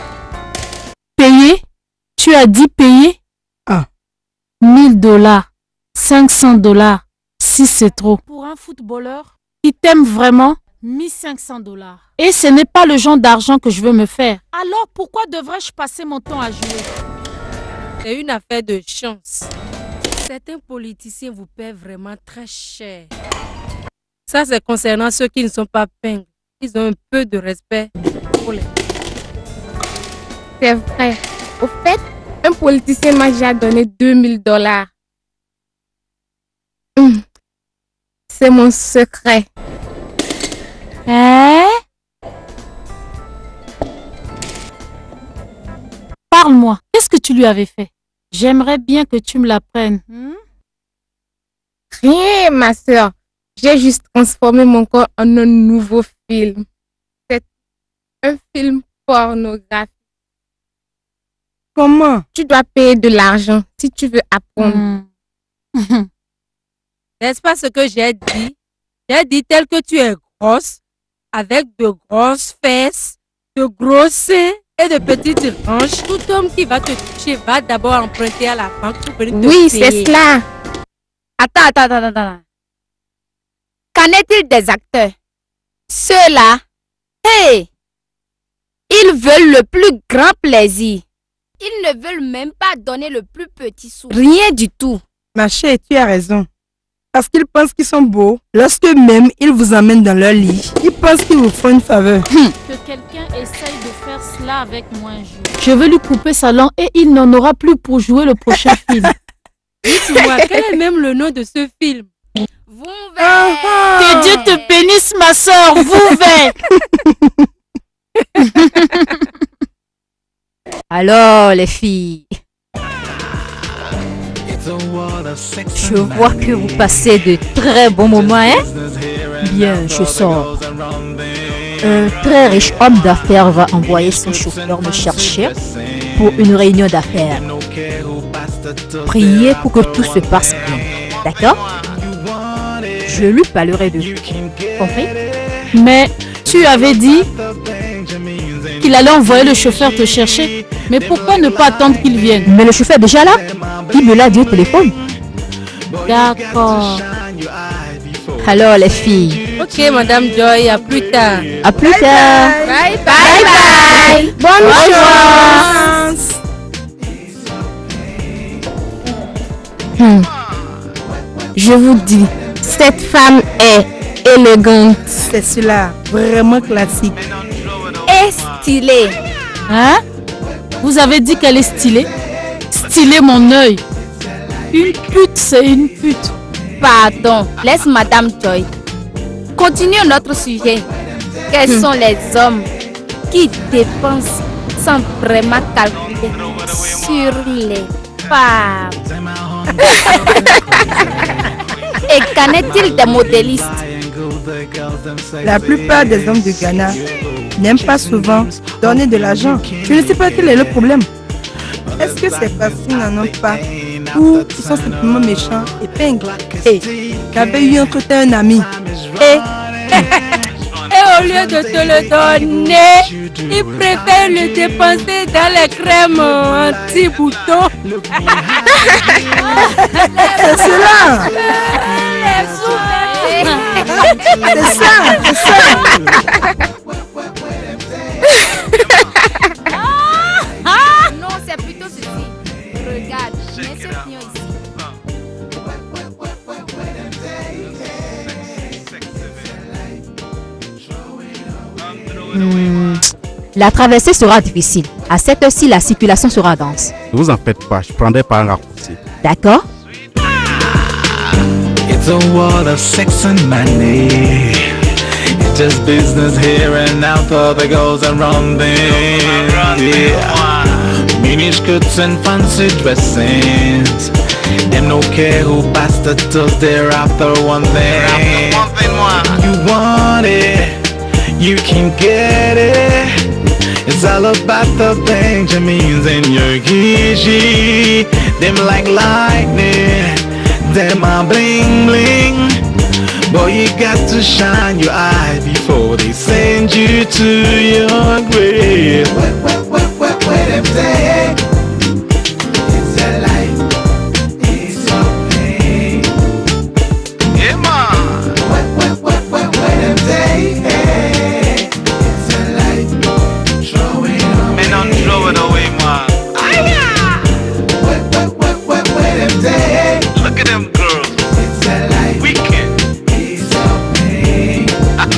Payé? Tu as dit payer? Ah. mille dollars, cinq cents dollars, si c'est trop. Pour un footballeur qui t'aime vraiment, mille cinq cents dollars. Et ce n'est pas le genre d'argent que je veux me faire. Alors pourquoi devrais-je passer mon temps à jouer? C'est une affaire de chance. Certains politiciens vous paient vraiment très cher. Ça, c'est concernant ceux qui ne sont pas pingres. Ils ont un peu de respect pour les... C'est vrai. Au fait, un politicien m'a déjà donné deux mille dollars. Hum. C'est mon secret. Hein? Parle-moi, qu'est-ce que tu lui avais fait? J'aimerais bien que tu me l'apprennes. Hmm? Rien, ma soeur. J'ai juste transformé mon corps en un nouveau film. C'est un film pornographique. Comment? Tu dois payer de l'argent si tu veux apprendre. Hmm. N'est-ce pas ce que j'ai dit? J'ai dit tel que tu es grosse, avec de grosses fesses, de gros seins et de petites hanches. Tout homme qui va te toucher va d'abord emprunter à la banque pour venir te Oui, payer. c'est cela. Attends, attends, attends, attends. Qu'en est-il des acteurs? Ceux-là, hey, ils veulent le plus grand plaisir. Ils ne veulent même pas donner le plus petit sou. Rien du tout. Ma chère, tu as raison. Parce qu'ils pensent qu'ils sont beaux. Lorsque même ils vous emmènent dans leur lit, ils pensent qu'ils vous font une faveur. Que quelqu'un essaye de faire cela avec moi un jour. Je vais lui couper sa langue et il n'en aura plus pour jouer le prochain film. Dites-moi, quel est même le nom de ce film? Que Dieu te bénisse, ma soeur, vous Alors, les filles, je vois que vous passez de très bons moments, hein? Bien, je sors. Un très riche homme d'affaires va envoyer son chauffeur me chercher pour une réunion d'affaires. Priez pour que tout se passe bien, d'accord? Je lui parlerai de vous. Compris? Mais tu avais dit qu'il allait envoyer le chauffeur te chercher. Mais pourquoi ne pas attendre qu'il vienne? Mais le chauffeur est déjà là. Il me l'a dit au téléphone. D'accord. Alors les filles. Ok, Madame Joy, à plus tard. À plus tard. Bye bye. Bye bye. Bonne chance. Hmm. Je vous dis, cette femme est élégante. C'est cela, vraiment classique. Et stylée. Hein? Vous avez dit qu'elle est stylée? Stylée mon œil. Une pute, c'est une pute. Pardon, laisse Madame Joy. Continuons notre sujet. Quels hmm. sont les hommes qui dépensent sans vraiment calculer sur les femmes? Et qu'en est-il des modélistes? La plupart des hommes du Ghana n'aiment pas souvent donner de l'argent. Je ne sais pas quel est le problème. Est-ce que c'est parce qu'ils n'en ont pas ou ils sont simplement méchants et pingres? Et j'avais eu entre eux un ami. Et... Et au lieu de te le donner, ils préfèrent le dépenser dans les crèmes anti-boutons. C'est cela. C'est ça, c'est ça. Non, c'est plutôt ceci. Regarde, mets ce pion ici. Hmm. La traversée sera difficile. À cette heure-ci, la circulation sera dense. Ne vous en faites pas, je prendrai pas un raccourci. D'accord? It's a world of sex and money. It's just business here and now for the girls around them. Yeah. Mini skirts and fancy dressings. Them no care who pass the toast, they're after one thing. You want it, you can get it. It's all about the Benjamins and your Gishi. Them like lightning, them are bling bling. Boy, you got to shine your eye before they send send you to your grave. What, what, what, what, what them say? It's a life, it's your pain. Yeah, man. What, what, what, what, what them say? It's a life, throw it away. Man, don't throw it away, man. What, what, what, what, what them say? Look at them girls. It's a life, Wicked. it's your pain.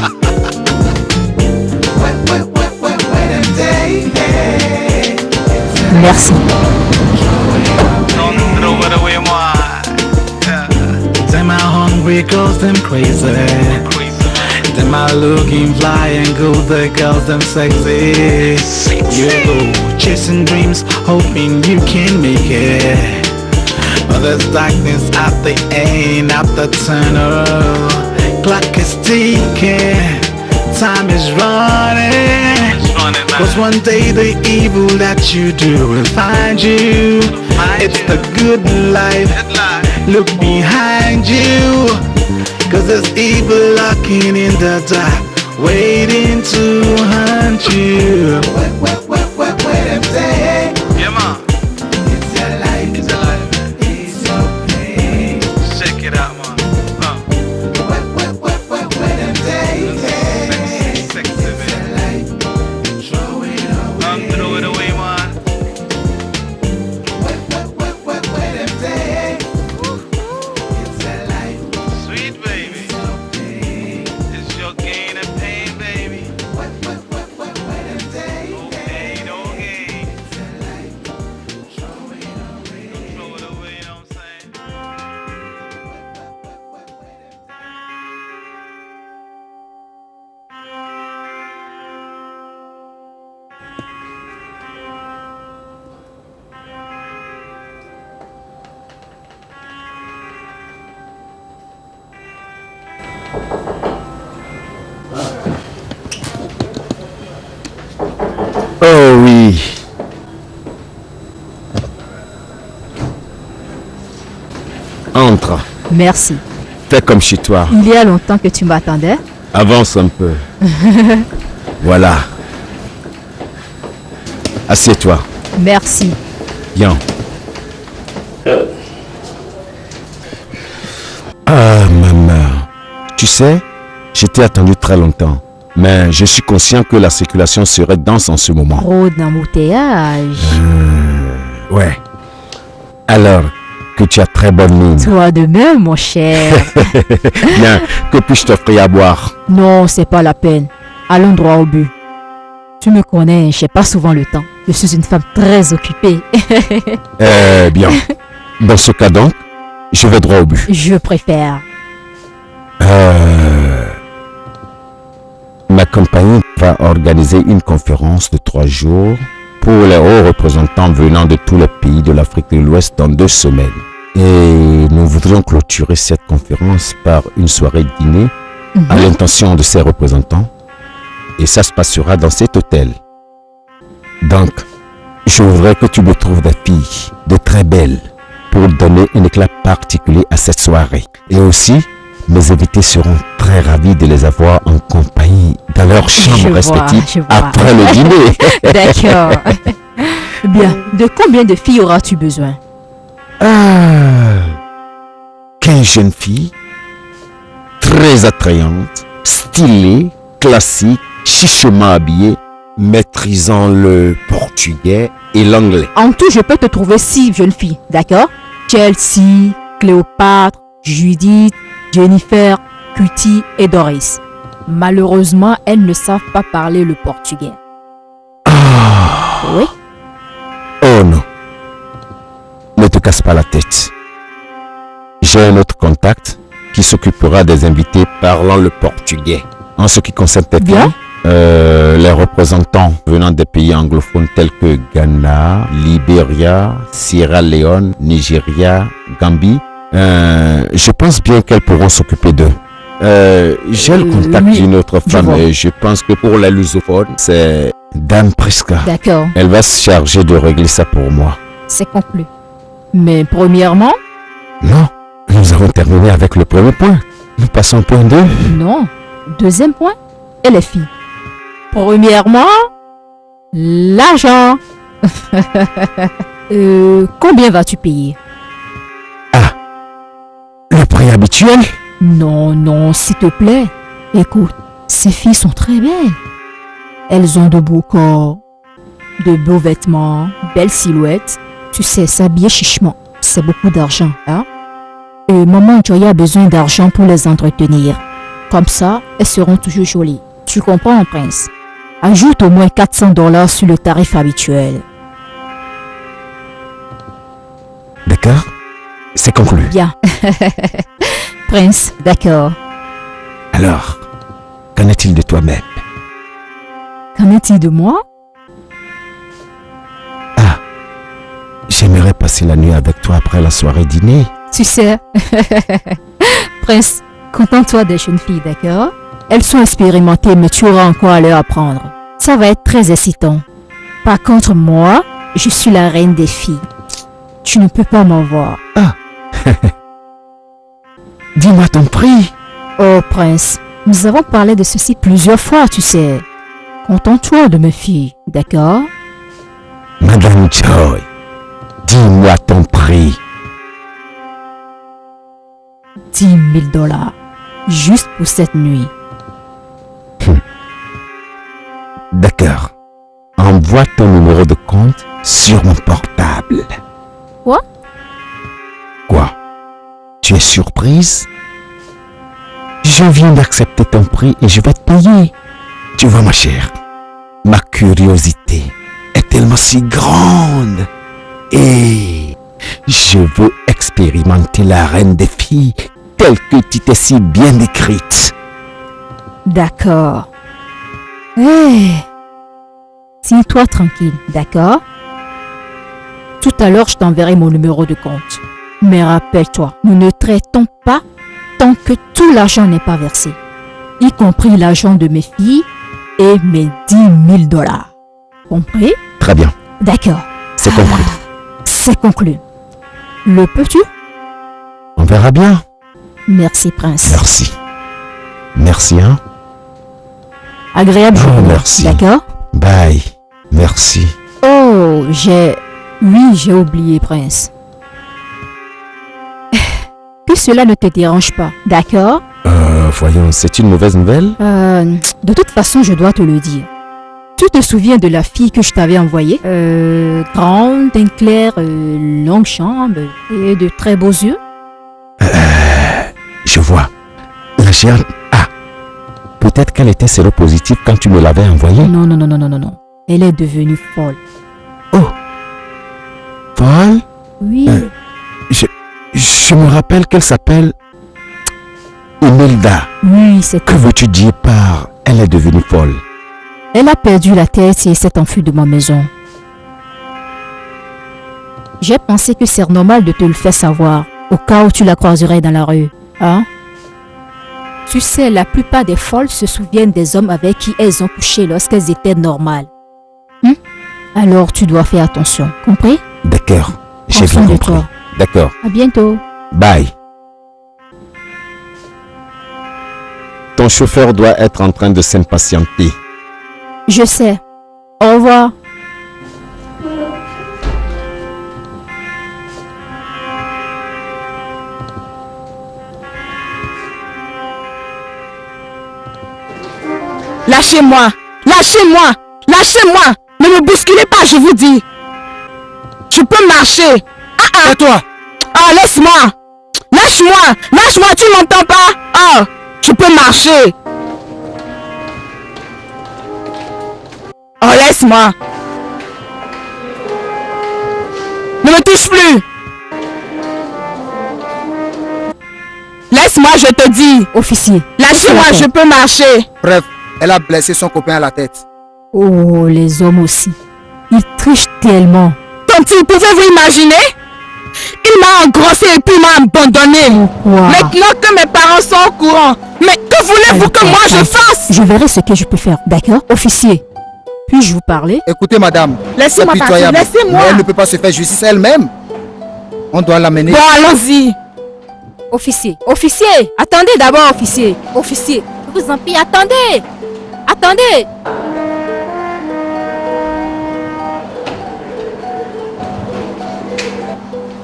What, what, what, what, what them say? Merci. Don't throw it away, man. Them are hungry girls, them crazy. Them are looking fly and good, the girls, them sexy. You go chasing dreams, hoping you can make it. But there's darkness at the end of the tunnel. Clock is ticking, time is running. Cause one day the evil that you do will find you. It's the good life, look behind you. Cause there's evil lurking in the dark, waiting to hunt you. What, what, what, what, what them say? Yeah, man. It's a life, It's a life. it's your pain. Check it out, man. Uh, What, what, what, what, what them say? sexy, sexy, It's man. a life, throw it away. Don't throw it away, man. What, what, what, what, what them say? It's a life, Sweet baby. it's your pain. It's your gain and pain, baby. What, what, what, what, what them say? No pain, no gain. It's a life, throw it away. Throw it away, you know what I'm saying? What, what, what, what, what them say? Oh oui. Entre. Merci. Fais comme chez toi. Il y a longtemps que tu m'attendais. Avance un peu. Voilà. Assieds-toi. Merci. Bien. Ah, maman. Tu sais, j'étais attendu très longtemps. Mais je suis conscient que la circulation serait dense en ce moment. Trop d'embouteillage. Euh, ouais. Alors, que tu as très bonne mine. Toi de même, mon cher. Bien, que puis-je t'offrir à boire? Non, c'est pas la peine. Allons droit au but. Tu me connais, j'ai pas souvent le temps. Je suis une femme très occupée. Euh, bien. Dans ce cas donc, je vais droit au but. Je préfère. Euh, ma compagnie va organiser une conférence de trois jours pour les hauts représentants venant de tous les pays de l'Afrique de l'Ouest dans deux semaines. Et nous voudrions clôturer cette conférence par une soirée dîner Mhm. à l'intention de ces représentants. Et ça se passera dans cet hôtel. Donc, je voudrais que tu me trouves des filles, de très belles, pour donner un éclat particulier à cette soirée. Et aussi, mes invités seront très ravis de les avoir en compagnie dans leurs Je chambres vois, respectives je vois. après le dîner. D'accord. Bien. De combien de filles auras-tu besoin? Ah, quinze jeunes filles, très attrayantes, stylées, classiques, chichement habillées, maîtrisant le portugais et l'anglais. En tout, je peux te trouver six jeunes filles, d'accord? Chelsea, Cléopâtre, Judith, Jennifer, Cutie et Doris. Malheureusement, elles ne savent pas parler le portugais. Oui? Oh non, ne te casse pas la tête. J'ai un autre contact qui s'occupera des invités parlant le portugais. En ce qui concerne tes filles, Bien. euh, les représentants venant des pays anglophones tels que Ghana, Libéria, Sierra Leone, Nigeria, Gambie, euh, je pense bien qu'elles pourront s'occuper d'eux. Euh, J'ai le contact oui, d'une autre je femme vois. et je pense que pour les lusophones, c'est Dame Prisca. D'accord, Elle va se charger de régler ça pour moi. c'est conclu. Mais premièrement, Non, nous avons terminé avec le premier point. Nous passons au point deux. non. Deuxième point, et les filles. Premièrement, l'argent. euh, combien vas-tu payer? Le prix habituel? Non, non, s'il te plaît. Écoute, ces filles sont très belles. Elles ont de beaux corps, de beaux vêtements, belles silhouettes. Tu sais, s'habiller chichement, c'est beaucoup d'argent, hein? Et maman Joy a besoin d'argent pour les entretenir. Comme ça, elles seront toujours jolies. Tu comprends, prince? Ajoute au moins quatre cents dollars sur le tarif habituel. D'accord? C'est conclu. Bien. Prince, d'accord. Alors, qu'en est-il de toi-même? Qu'en est-il de moi? J'aimerais passer la nuit avec toi après la soirée dîner. Tu sais, Prince, contente-toi des jeunes filles, d'accord? Elles sont expérimentées, mais tu auras encore à leur apprendre. Ça va être très excitant. Par contre, moi, je suis la reine des filles. Tu ne peux pas m'en voir. Ah. Dis-moi ton prix. Oh, Prince, nous avons parlé de ceci plusieurs fois, tu sais. Contente-toi de mes filles, d'accord? Madame Joy, dis-moi ton prix. dix mille dollars, juste pour cette nuit. Hum. D'accord. Envoie ton numéro de compte sur mon portable. Quoi? Quoi? Tu es surprise? Je viens d'accepter ton prix et je vais te payer. Tu vois ma chère, ma curiosité est tellement si grande. Et je veux expérimenter la reine des filles telle que tu t'es si bien décrite. D'accord. Hey. Tiens-toi tranquille, d'accord? Tout à l'heure, je t'enverrai mon numéro de compte. Mais rappelle-toi, nous ne traitons pas tant que tout l'argent n'est pas versé. Y compris l'argent de mes filles et mes dix mille dollars. Compris? Très bien. D'accord. C'est compris. C'est conclu. Le peux-tu? On verra bien. Merci, Prince. Merci. Merci, hein? Agréable oh, journée. Merci. D'accord? Bye. Merci. Oh, j'ai... Oui, j'ai oublié, Prince. Que cela ne te dérange pas, d'accord? Euh, voyons, c'est une mauvaise nouvelle? Euh, de toute façon, je dois te le dire. Tu te souviens de la fille que je t'avais envoyée? Euh, grande, teint clair, euh, longue chambre et de très beaux yeux? Euh, je vois. La géante... Ah, peut-être qu'elle était séropositive quand tu me l'avais envoyée? Non, non, non, non, non, non, non. Elle est devenue folle. Oh! Folle? Oui. Euh, je, je me rappelle qu'elle s'appelle... Imelda. Oui, c'est... Que veux-tu dire par... Elle est devenue folle? Elle a perdu la tête et s'est enfuie de ma maison. J'ai pensé que c'est normal de te le faire savoir, au cas où tu la croiserais dans la rue. Hein? Tu sais, la plupart des folles se souviennent des hommes avec qui elles ont couché lorsqu'elles étaient normales. Hum? Alors tu dois faire attention, compris? D'accord, j'ai bien compris. D'accord. À bientôt. Bye. Ton chauffeur doit être en train de s'impatienter. Je sais. Au revoir. Lâchez-moi! Lâchez-moi! Lâchez-moi! Ne me bousculez pas, je vous dis! Je peux marcher! Ah ah! Et toi? Ah, laisse-moi! Lâche-moi! Lâche-moi, tu m'entends pas? Ah! Je peux marcher! Oh, laisse-moi! Ne me touche plus! Laisse-moi, je te dis! Officier! Lâchez-moi, je peux marcher! Bref, elle a blessé son copain à la tête. Oh, les hommes aussi. Ils trichent tellement. Tonti, pouvez-vous imaginer? Il m'a engrossé et puis il m'a abandonné. Pourquoi? Maintenant que mes parents sont au courant, mais que voulez-vous que moi je fasse? Je verrai ce que je peux faire, d'accord? Officier, puis-je vous parler? Écoutez, madame. Laissez-moi partir, laissez-moi. Elle ne peut pas se faire justice elle-même. On doit l'amener. Bon, allons-y. Officier, officier, attendez d'abord, officier. Officier, je vous en prie, attendez. Attendez.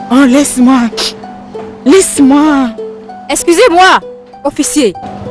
Oh, laisse-moi. Laisse-moi. Excusez-moi, officier.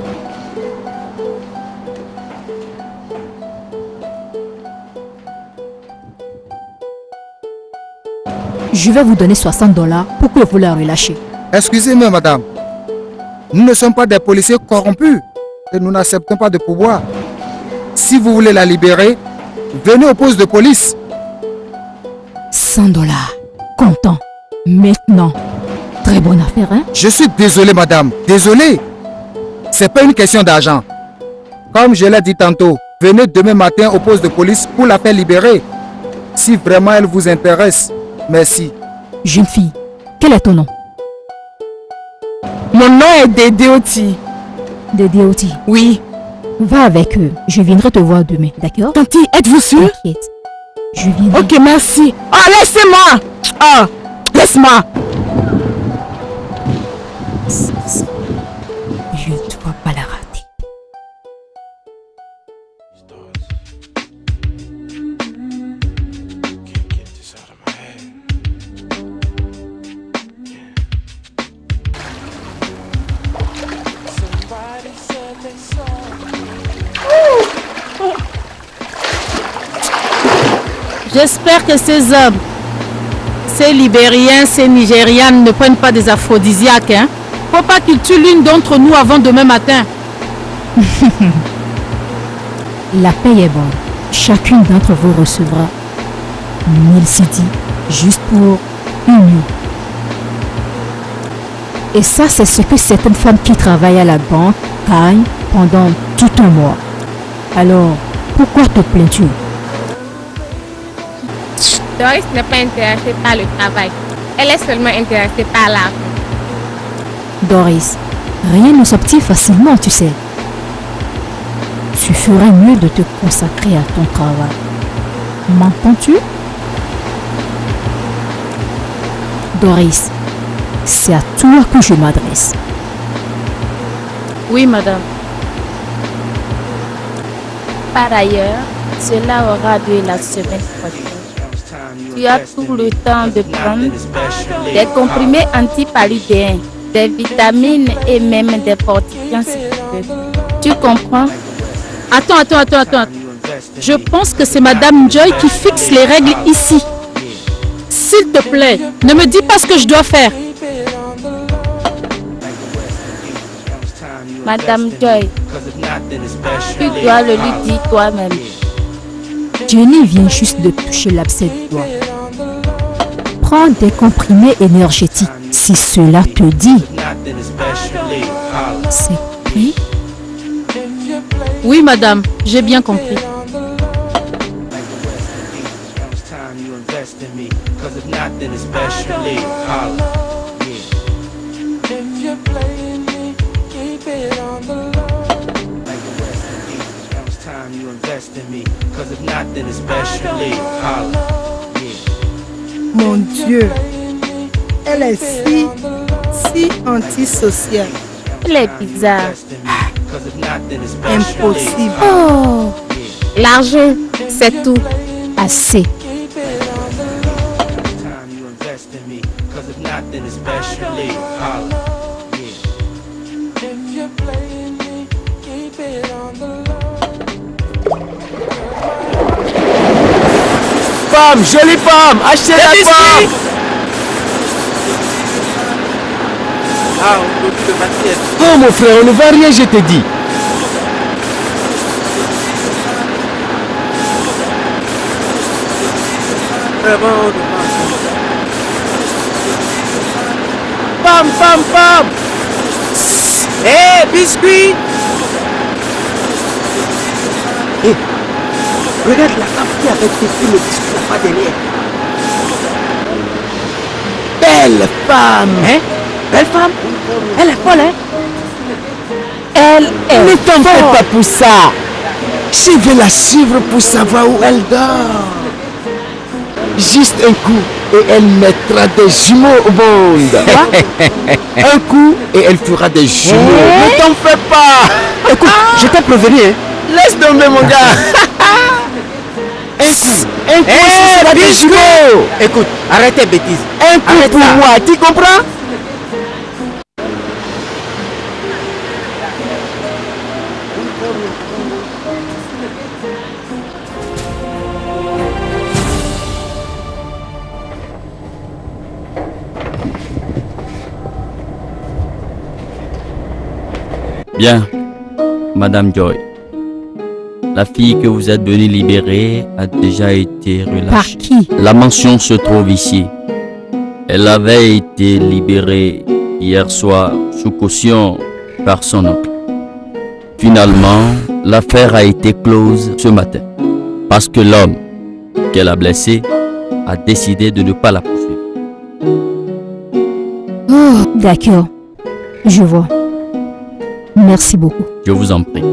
Je vais vous donner soixante dollars pour que vous la relâchiez. Excusez-moi, madame. Nous ne sommes pas des policiers corrompus et nous n'acceptons pas de pouvoir. Si vous voulez la libérer, venez au poste de police. cent dollars. Comptant. Maintenant. Très bonne affaire, hein? Je suis désolé, madame. Désolé. C'est pas une question d'argent. Comme je l'ai dit tantôt, venez demain matin au poste de police pour la faire libérer. Si vraiment elle vous intéresse. Merci. Jeune fille, quel est ton nom? Mon nom est Dédéoti. Dédéoti? Oui. Va avec eux. Je viendrai te voir demain, d'accord? Tanti, êtes-vous sûre? T'inquiète. Je viendrai. Ok, merci. Oh, laissez-moi. Oh, laisse-moi. Je ne dois pas la rater. J'espère que ces hommes, ces Libériens, ces Nigérianes ne prennent pas des aphrodisiaques, hein? Faut pas qu'ils tuent l'une d'entre nous avant demain matin. La paye est bonne. Chacune d'entre vous recevra mille cédis juste pour une nuit. Et ça, c'est ce que certaines femmes qui travaillent à la banque gagnent pendant tout un mois. Alors, pourquoi te plains-tu? Doris n'est pas intéressée par le travail. Elle est seulement intéressée par l'argent. Doris, rien ne s'obtient facilement, tu sais. Tu ferais mieux de te consacrer à ton travail. M'entends-tu? Doris, c'est à toi que je m'adresse. Oui, madame. Par ailleurs, cela aura lieu la semaine prochaine. Tu as tout le temps de prendre des comprimés antipaludéens, des vitamines et même des fortifiants si tu veux. Tu comprends? Attends, attends, attends, attends. Je pense que c'est Madame Joy qui fixe les règles ici. S'il te plaît, ne me dis pas ce que je dois faire. Madame Joy, tu dois le lui dire toi-même. Jenny vient juste de toucher l'abcès du doigt. Prends des comprimés énergétiques si cela te dit. C'est pris? Oui, madame, j'ai bien compris. Mon Dieu, elle est si, si antisociale. Elle est bizarre. Impossible. Oh, l'argent, c'est tout. Assez. Femme, jolie femme, achetez la femme. Ah, on peut plus le matériel. Oh mon frère, on ne va rien, je te dis. Vraiment, Femme, femme, femme. Hé, hey, biscuit. Hey, regarde la femme qui avait détruit le biscuit là-bas derrière. Belle femme. Hein? Belle femme? Elle est folle, hein? Elle est Ne t'en fais pas pour ça. Je vais la suivre pour savoir où elle dort. Juste un coup et elle mettra des jumeaux au monde. Un coup et elle fera des jumeaux. Hein? Ne t'en fais pas. Écoute, je t'ai prévenu, hein? Laisse tomber mon gars. Un Yes! Un coup, Eh, c'est la Biscuit! Écoute, arrête tes bêtises. Un coup Arrête pour ça. moi, tu comprends? Bien, Madame Joy. La fille que vous êtes venue libérer a déjà été relâchée. Par qui? La mention se trouve ici. Elle avait été libérée hier soir sous caution par son oncle. Finalement, l'affaire a été close ce matin parce que l'homme qu'elle a blessé a décidé de ne pas la poursuivre. Oh, d'accord. Je vois. Merci beaucoup. Je vous en prie.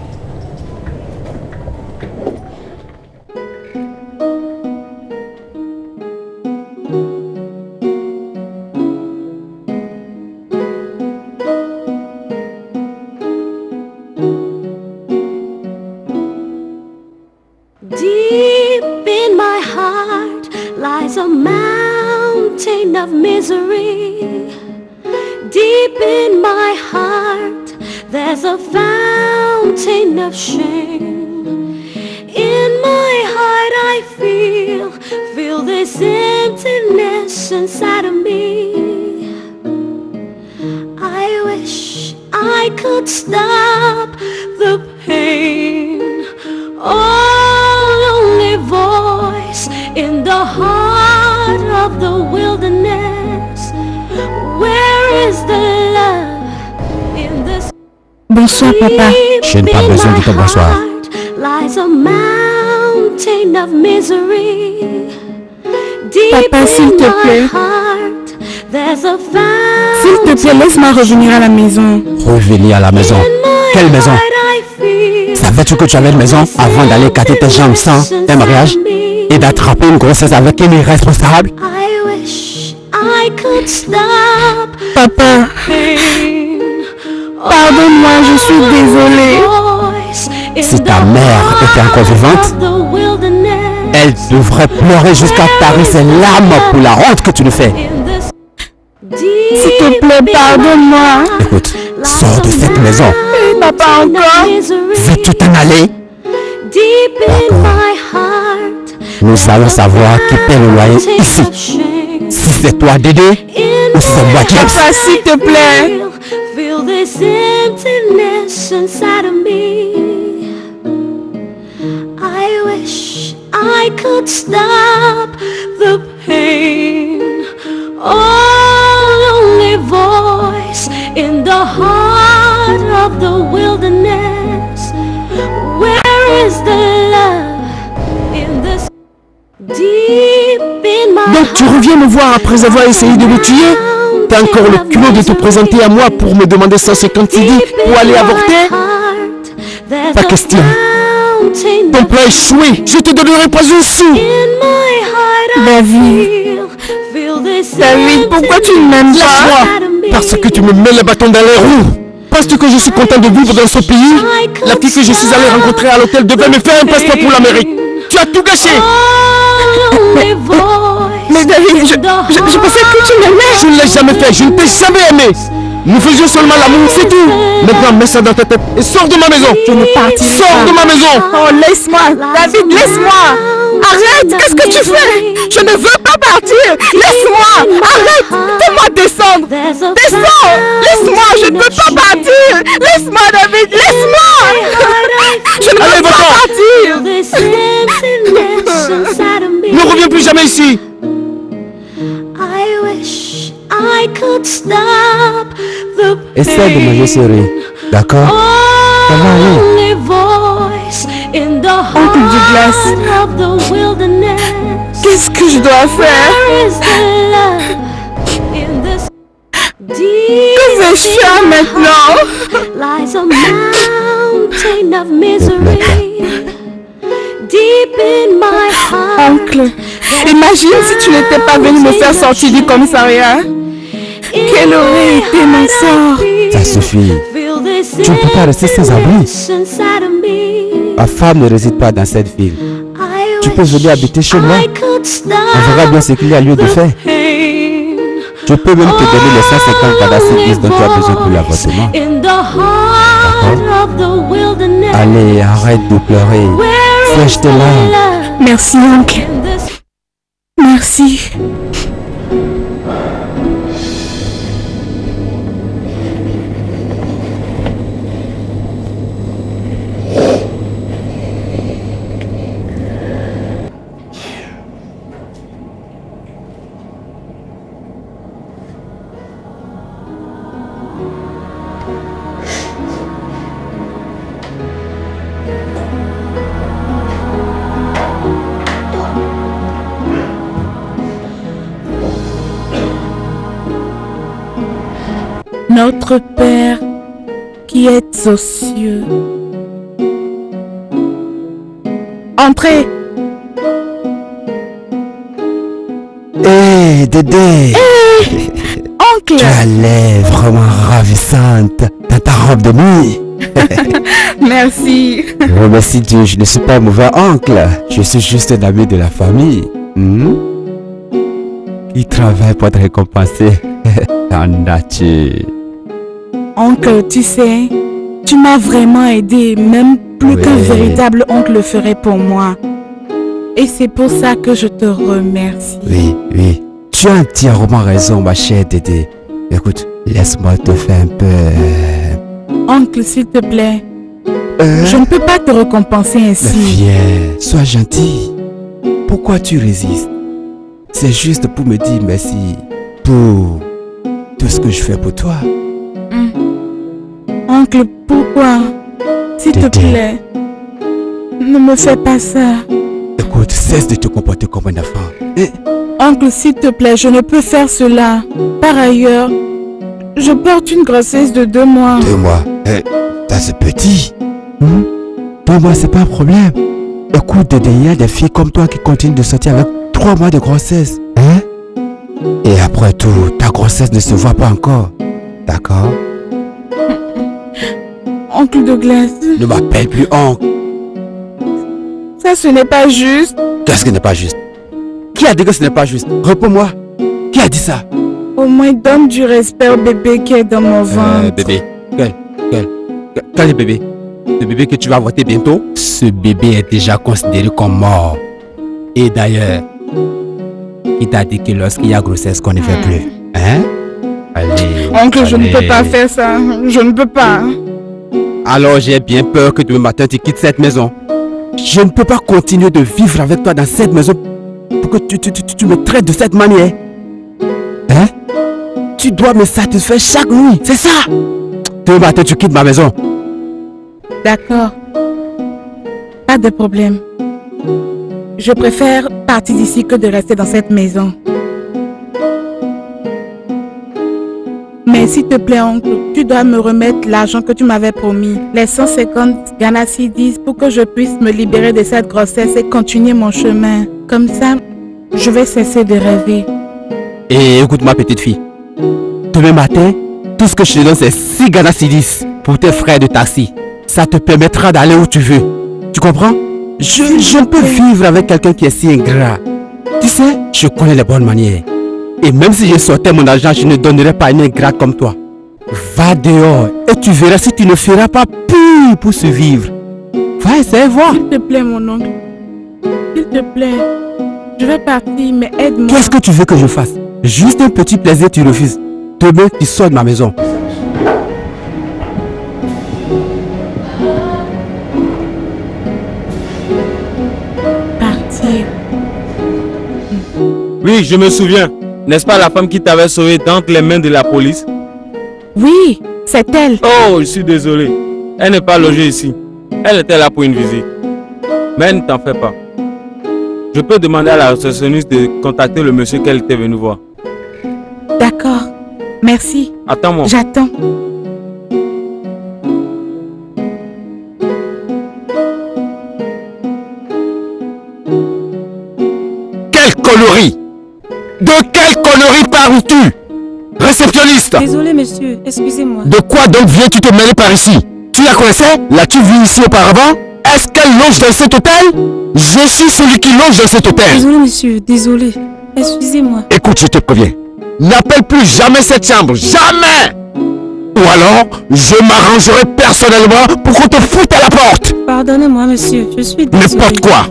Deep in my heart lies a mountain of misery. Deep in my heart there's a fountain of shame. In my heart I feel, feel this emptiness inside of me. I wish I could stop the pain. Oh, only voice in the heart of the wilderness. Where is the love in this? Bonsoir, papa. Je n'ai pas besoin de ton bonsoir. Lies a mountain of misery. Deep Papa, s'il te in plaît. my heart, there's a S'il te plaît, laisse-moi revenir à la maison. Revenir à la maison. Quelle maison? Savais-tu que tu avais une maison avant d'aller casser tes jambes sans un mariage et d'attraper une grossesse avec une irresponsable? I wish I could stop. Papa, pardonne-moi, je suis désolée. Si ta mère était encore vivante, elle devrait pleurer jusqu'à tarir ses larmes pour la honte que tu nous fais. S'il te plaît, pardonne-moi. Écoute, sors de cette maison. Papa, encore. Veux-tu t'en aller? Nous allons savoir qui paie le loyer ici. Si c'est toi, Dédé, ou si c'est moi, James. Papa, s'il te plaît. Feel this emptiness inside of me. I wish I could stop the pain. Oh, only voice in the heart of the wilderness. Where is the love in this deep in my Donc tu reviens me voir après avoir essayé de me tuer? T'as encore le culot de te présenter à moi pour me demander cent cinquante C D pour aller avorter? Pas question. Ton plan échoué, je te donnerai pas un sou. David, David, pourquoi tu ne m'aimes pas? Laisse-moi, parce que tu me mets le bâton dans les roues. Penses-tu que je suis content de vivre dans ce pays? La fille que je suis allé rencontrer à l'hôtel devait me faire un passeport pour l'Amérique. Tu as tout gâché. Mais, mais David, je, je, je pensais que tu m'aimais. Je ne l'ai jamais fait, je ne t'ai jamais aimé. Nous faisions seulement l'amour, c'est tout. Maintenant, mets ça dans ta tête et sors de ma maison. Je ne partirai Sors pas. de ma maison. Oh, laisse-moi. David, laisse-moi. Arrête, qu'est-ce que tu fais? Je ne veux pas partir. Laisse-moi. Arrête. Fais-moi descendre. Descends. Laisse-moi, je ne veux pas partir. Laisse-moi, David, laisse-moi. Je ne veux pas partir. Ne reviens plus jamais ici. I wish I could stop the Essaie de manger serré, d'accord? Ça va aller. only voice in the heart of the wilderness. Qu'est-ce que je dois faire? Where is the love in this deep Que vais-je faire maintenant? lies a mountain of misery. Deep in my heart. Oncle, imagine si tu n'étais pas venu me faire sortir du commissariat. Quel aurait été mon sort? Ça suffit. Tu ne peux pas rester sans abri. Ma femme ne réside pas dans cette ville. Tu tu peux venir habiter chez moi. On verra bien ce qu'il y a lieu de faire. Je peux même te donner les cent cinquante Ganassidis dont tu as besoin pour l'avortement. Allez, arrête de pleurer. Sèche tes larmes. Merci, oncle. Merci. Notre Père qui es aux cieux. Entrez. Hé, hey, Dédé. Hey, oncle. Tu as l'air vraiment ravissante dans ta robe de nuit. Merci. Remercie Dieu, je ne suis pas un mauvais oncle. Je suis juste un ami de la famille. Hmm? Qui travaille pour te récompenser en nature. Oncle, tu sais, tu m'as vraiment aidé, même plus oui. qu'un véritable oncle le ferait pour moi. Et c'est pour ça que je te remercie. Oui, oui. Tu as entièrement raison, ma chère Dédé. Écoute, laisse-moi te faire un peu... Oncle, s'il te plaît, euh... je ne peux pas te récompenser ainsi. Mais viens, sois gentil. Pourquoi tu résistes? C'est juste pour me dire merci pour tout ce que je fais pour toi. Mmh. Oncle, pourquoi? S'il te plaît, ne me fais pas ça. Écoute, cesse de te comporter comme un enfant. Et... Oncle, s'il te plaît, je ne peux faire cela. Par ailleurs, je porte une grossesse de deux mois. Deux mois? Eh, t'as ce petit. Hmm? Deux mois, c'est pas un problème. Écoute, il y a des filles comme toi qui continuent de sortir avec trois mois de grossesse. Hein? Et après tout, ta grossesse ne se voit pas encore. D'accord? Oncle Douglas. Ne m'appelle plus oncle. Ça, ce n'est pas juste. Qu'est-ce qui n'est pas juste? Qui a dit que ce n'est pas juste? Réponds-moi. Qui a dit ça? Au moins, donne du respect au bébé qui est dans mon ventre. Euh, bébé. Quel? Quel? Quel est bébé? Le bébé que tu vas avorter bientôt? Ce bébé est déjà considéré comme mort. Et d'ailleurs, qui t'a dit que lorsqu'il y a grossesse qu'on ne fait plus? Hein? Allez. Oncle, allez. je ne peux pas faire ça. Je ne peux pas. Alors j'ai bien peur que demain matin tu quittes cette maison. Je ne peux pas continuer de vivre avec toi dans cette maison pour que tu, tu, tu, tu me traites de cette manière. Hein? Tu dois me satisfaire chaque nuit, c'est ça? Demain matin tu quittes ma maison. D'accord. Pas de problème. Je préfère partir d'ici que de rester dans cette maison. Mais s'il te plaît, oncle, tu dois me remettre l'argent que tu m'avais promis. Les cent cinquante Ganassidis pour que je puisse me libérer de cette grossesse et continuer mon chemin. Comme ça, je vais cesser de rêver. Et écoute ma petite fille. Demain matin, tout ce que je te donne c'est six Ganassidis pour tes frais de taxi. Ça te permettra d'aller où tu veux. Tu comprends? Je, je ne peux vivre avec quelqu'un qui est si ingrat. Tu sais, je connais les bonnes manières. Et même si je sortais mon argent, je ne donnerais pas une ingrate comme toi. Va dehors et tu verras si tu ne feras pas pire pour survivre. Va essayer voir. S'il te plaît, mon oncle. S'il te plaît. Je vais partir, mais aide-moi. Qu'est-ce que tu veux que je fasse? Juste un petit plaisir, tu refuses. Demain, tu sors de ma maison. Partir. Oui, je me souviens. N'est-ce pas la femme qui t'avait sauvé d'entre les mains de la police? Oui, c'est elle. Oh, je suis désolé. Elle n'est pas logée ici. Elle était là pour une visite. Mais ne t'en fais pas. Je peux demander à la réceptionniste de contacter le monsieur qu'elle était venue voir. D'accord. Merci. Attends-moi. J'attends. Quelle connerie! De quelle connerie parles-tu? Réceptionniste! Désolé, monsieur. Excusez-moi. De quoi donc viens-tu te mêler par ici? Tu la connaissais? L'as-tu vue ici auparavant? Est-ce qu'elle loge dans cet hôtel? Je suis celui qui loge dans cet hôtel. Désolé, monsieur, désolé. Excusez-moi. Écoute, je te préviens. N'appelle plus jamais cette chambre. Jamais! Ou alors, je m'arrangerai personnellement pour qu'on te foute à la porte. Pardonnez-moi, monsieur, je suis désolé. N'importe quoi.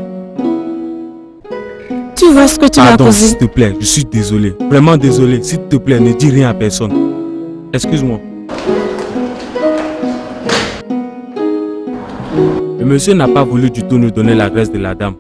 Tu vois ce que tu m'as Pardon, causé. s'il te plaît, je suis désolé. Vraiment désolé. S'il te plaît, ne dis rien à personne. Excuse-moi. Le monsieur n'a pas voulu du tout nous donner l'adresse de la dame.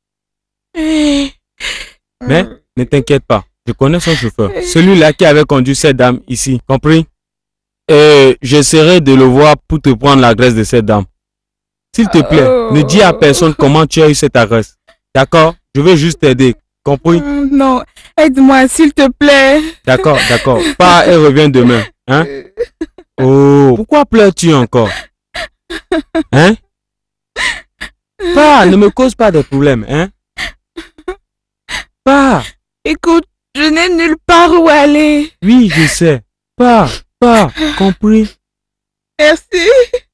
Mais ne t'inquiète pas, je connais son chauffeur. Celui-là qui avait conduit cette dame ici, compris? Et j'essaierai de le voir pour te prendre l'adresse de cette dame. S'il te plaît, ne dis à personne comment tu as eu cette adresse. D'accord? Je veux juste t'aider. Compris? Non, aide-moi s'il te plaît. D'accord, d'accord. Pars et reviens demain. Hein? Oh, pourquoi pleures-tu encore? Hein? Pars, ne me cause pas de problème, hein? Pars. Écoute, je n'ai nulle part où aller. Oui, je sais. Pars, pars, compris? Merci.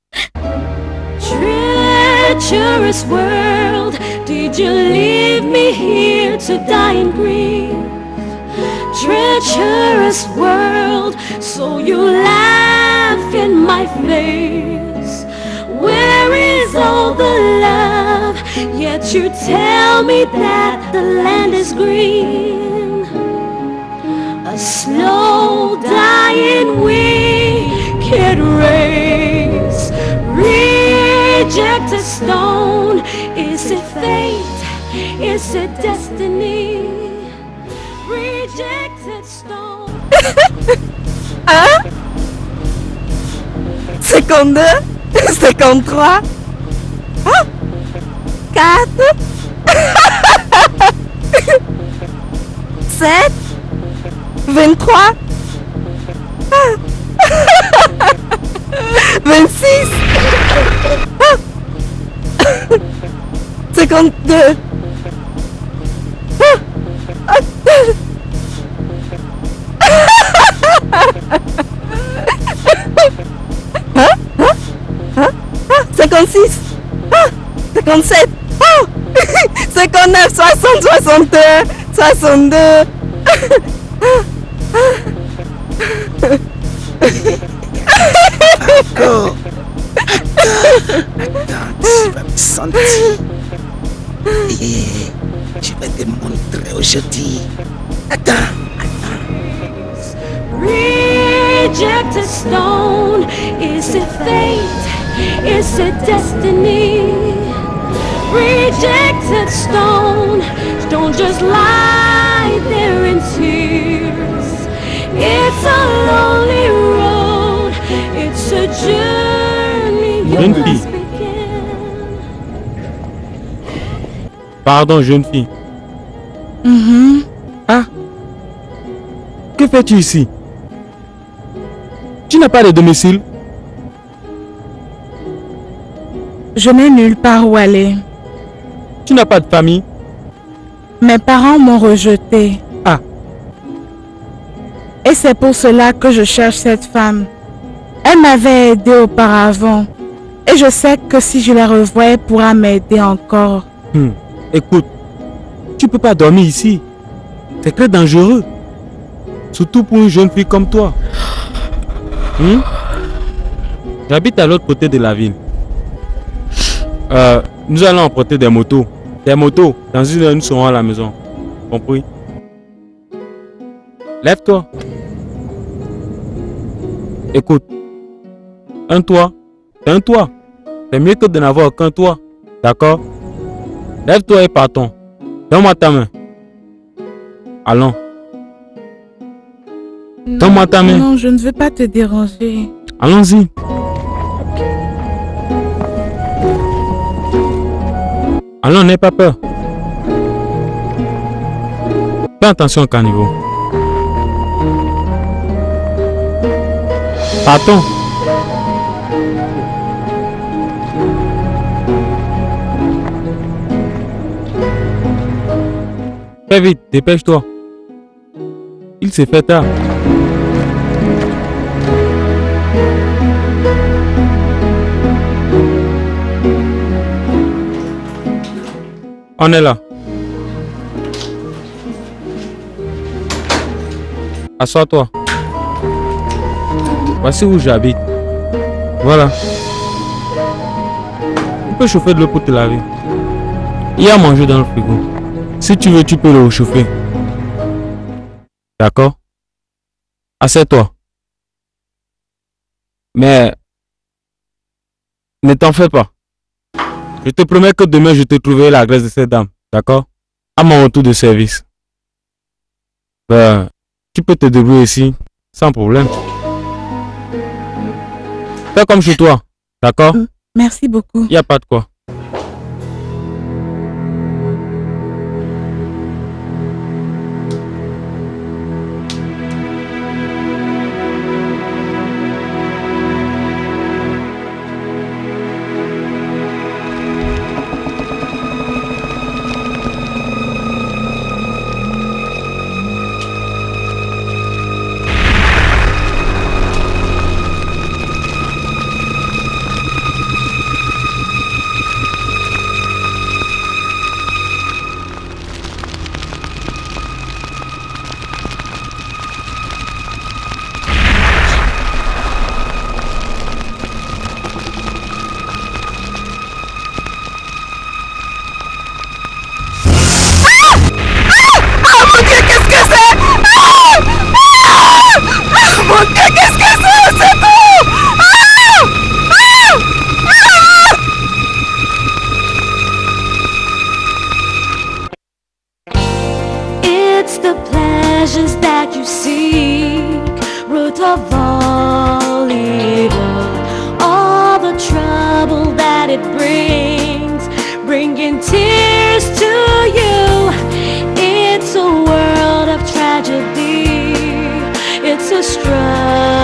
Treacherous world, did you leave me here to die in grief? Treacherous world, so you laugh in my face. Where is all the love? Yet you tell me that the land is green. A slow dying wicked race. Rejected stone. Is it fate? Is it destiny? Rejected stone. Hein? cinquante-deux, cinquante-trois, hein? quatre, sept, vingt-trois, vingt-six, cinquante-deux. Hein? Hein? Hein? cinquante-six, cinquante-sept, cinquante-neuf, soixante, soixante-deux, soixante-deux. Encore. Attends, tu vas me sentir. Et je vais te montrer aujourd'hui. Attends. Rejected stone. Is it fate? Is it destiny? Rejected stone. Don't just lie there in tears. It's a lonely road. It's a journey. You Jeune fille. must begin. Pardon, jeune fille. Mhm. Ah. Que fais-tu ici? Tu n'as pas de domicile? Je n'ai nulle part où aller. Tu n'as pas de famille? Mes parents m'ont rejeté. Ah. Et c'est pour cela que je cherche cette femme. Elle m'avait aidé auparavant. Et je sais que si je la revois, elle pourra m'aider encore. Hmm. Écoute, tu peux pas dormir ici. C'est très dangereux. Surtout pour une jeune fille comme toi. Hmm? J'habite à l'autre côté de la ville. Euh, nous allons emprunter des motos. Des motos. Dans une heure, nous serons à la maison. Compris? Lève-toi. Écoute. Un toit. C'est un toit. C'est mieux que de n'avoir qu'un toit. D'accord? Lève-toi et partons. Donne-moi ta main. Allons. Donne-moi ta main. Non, je ne veux pas te déranger. Allons-y. Allons, n'aie pas peur. Fais attention au caniveau. Partons. Fais vite, dépêche-toi. Il s'est fait tard. On est là. Assois-toi. Voici où j'habite. Voilà. Tu peux chauffer de l'eau pour te laver. Il y a à manger dans le frigo. Si tu veux, tu peux le chauffer. D'accord? Assieds-toi. Mais ne t'en fais pas. Je te promets que demain je te trouverai la graisse de cette dame. D'accord? À mon retour de service. Ben, tu peux te débrouiller ici sans problème. Fais comme chez toi. D'accord? Merci beaucoup. Il n'y a pas de quoi. It's the pleasures that you seek, root of all evil, all the trouble that it brings, bringing tears to you. It's a world of tragedy, it's a struggle.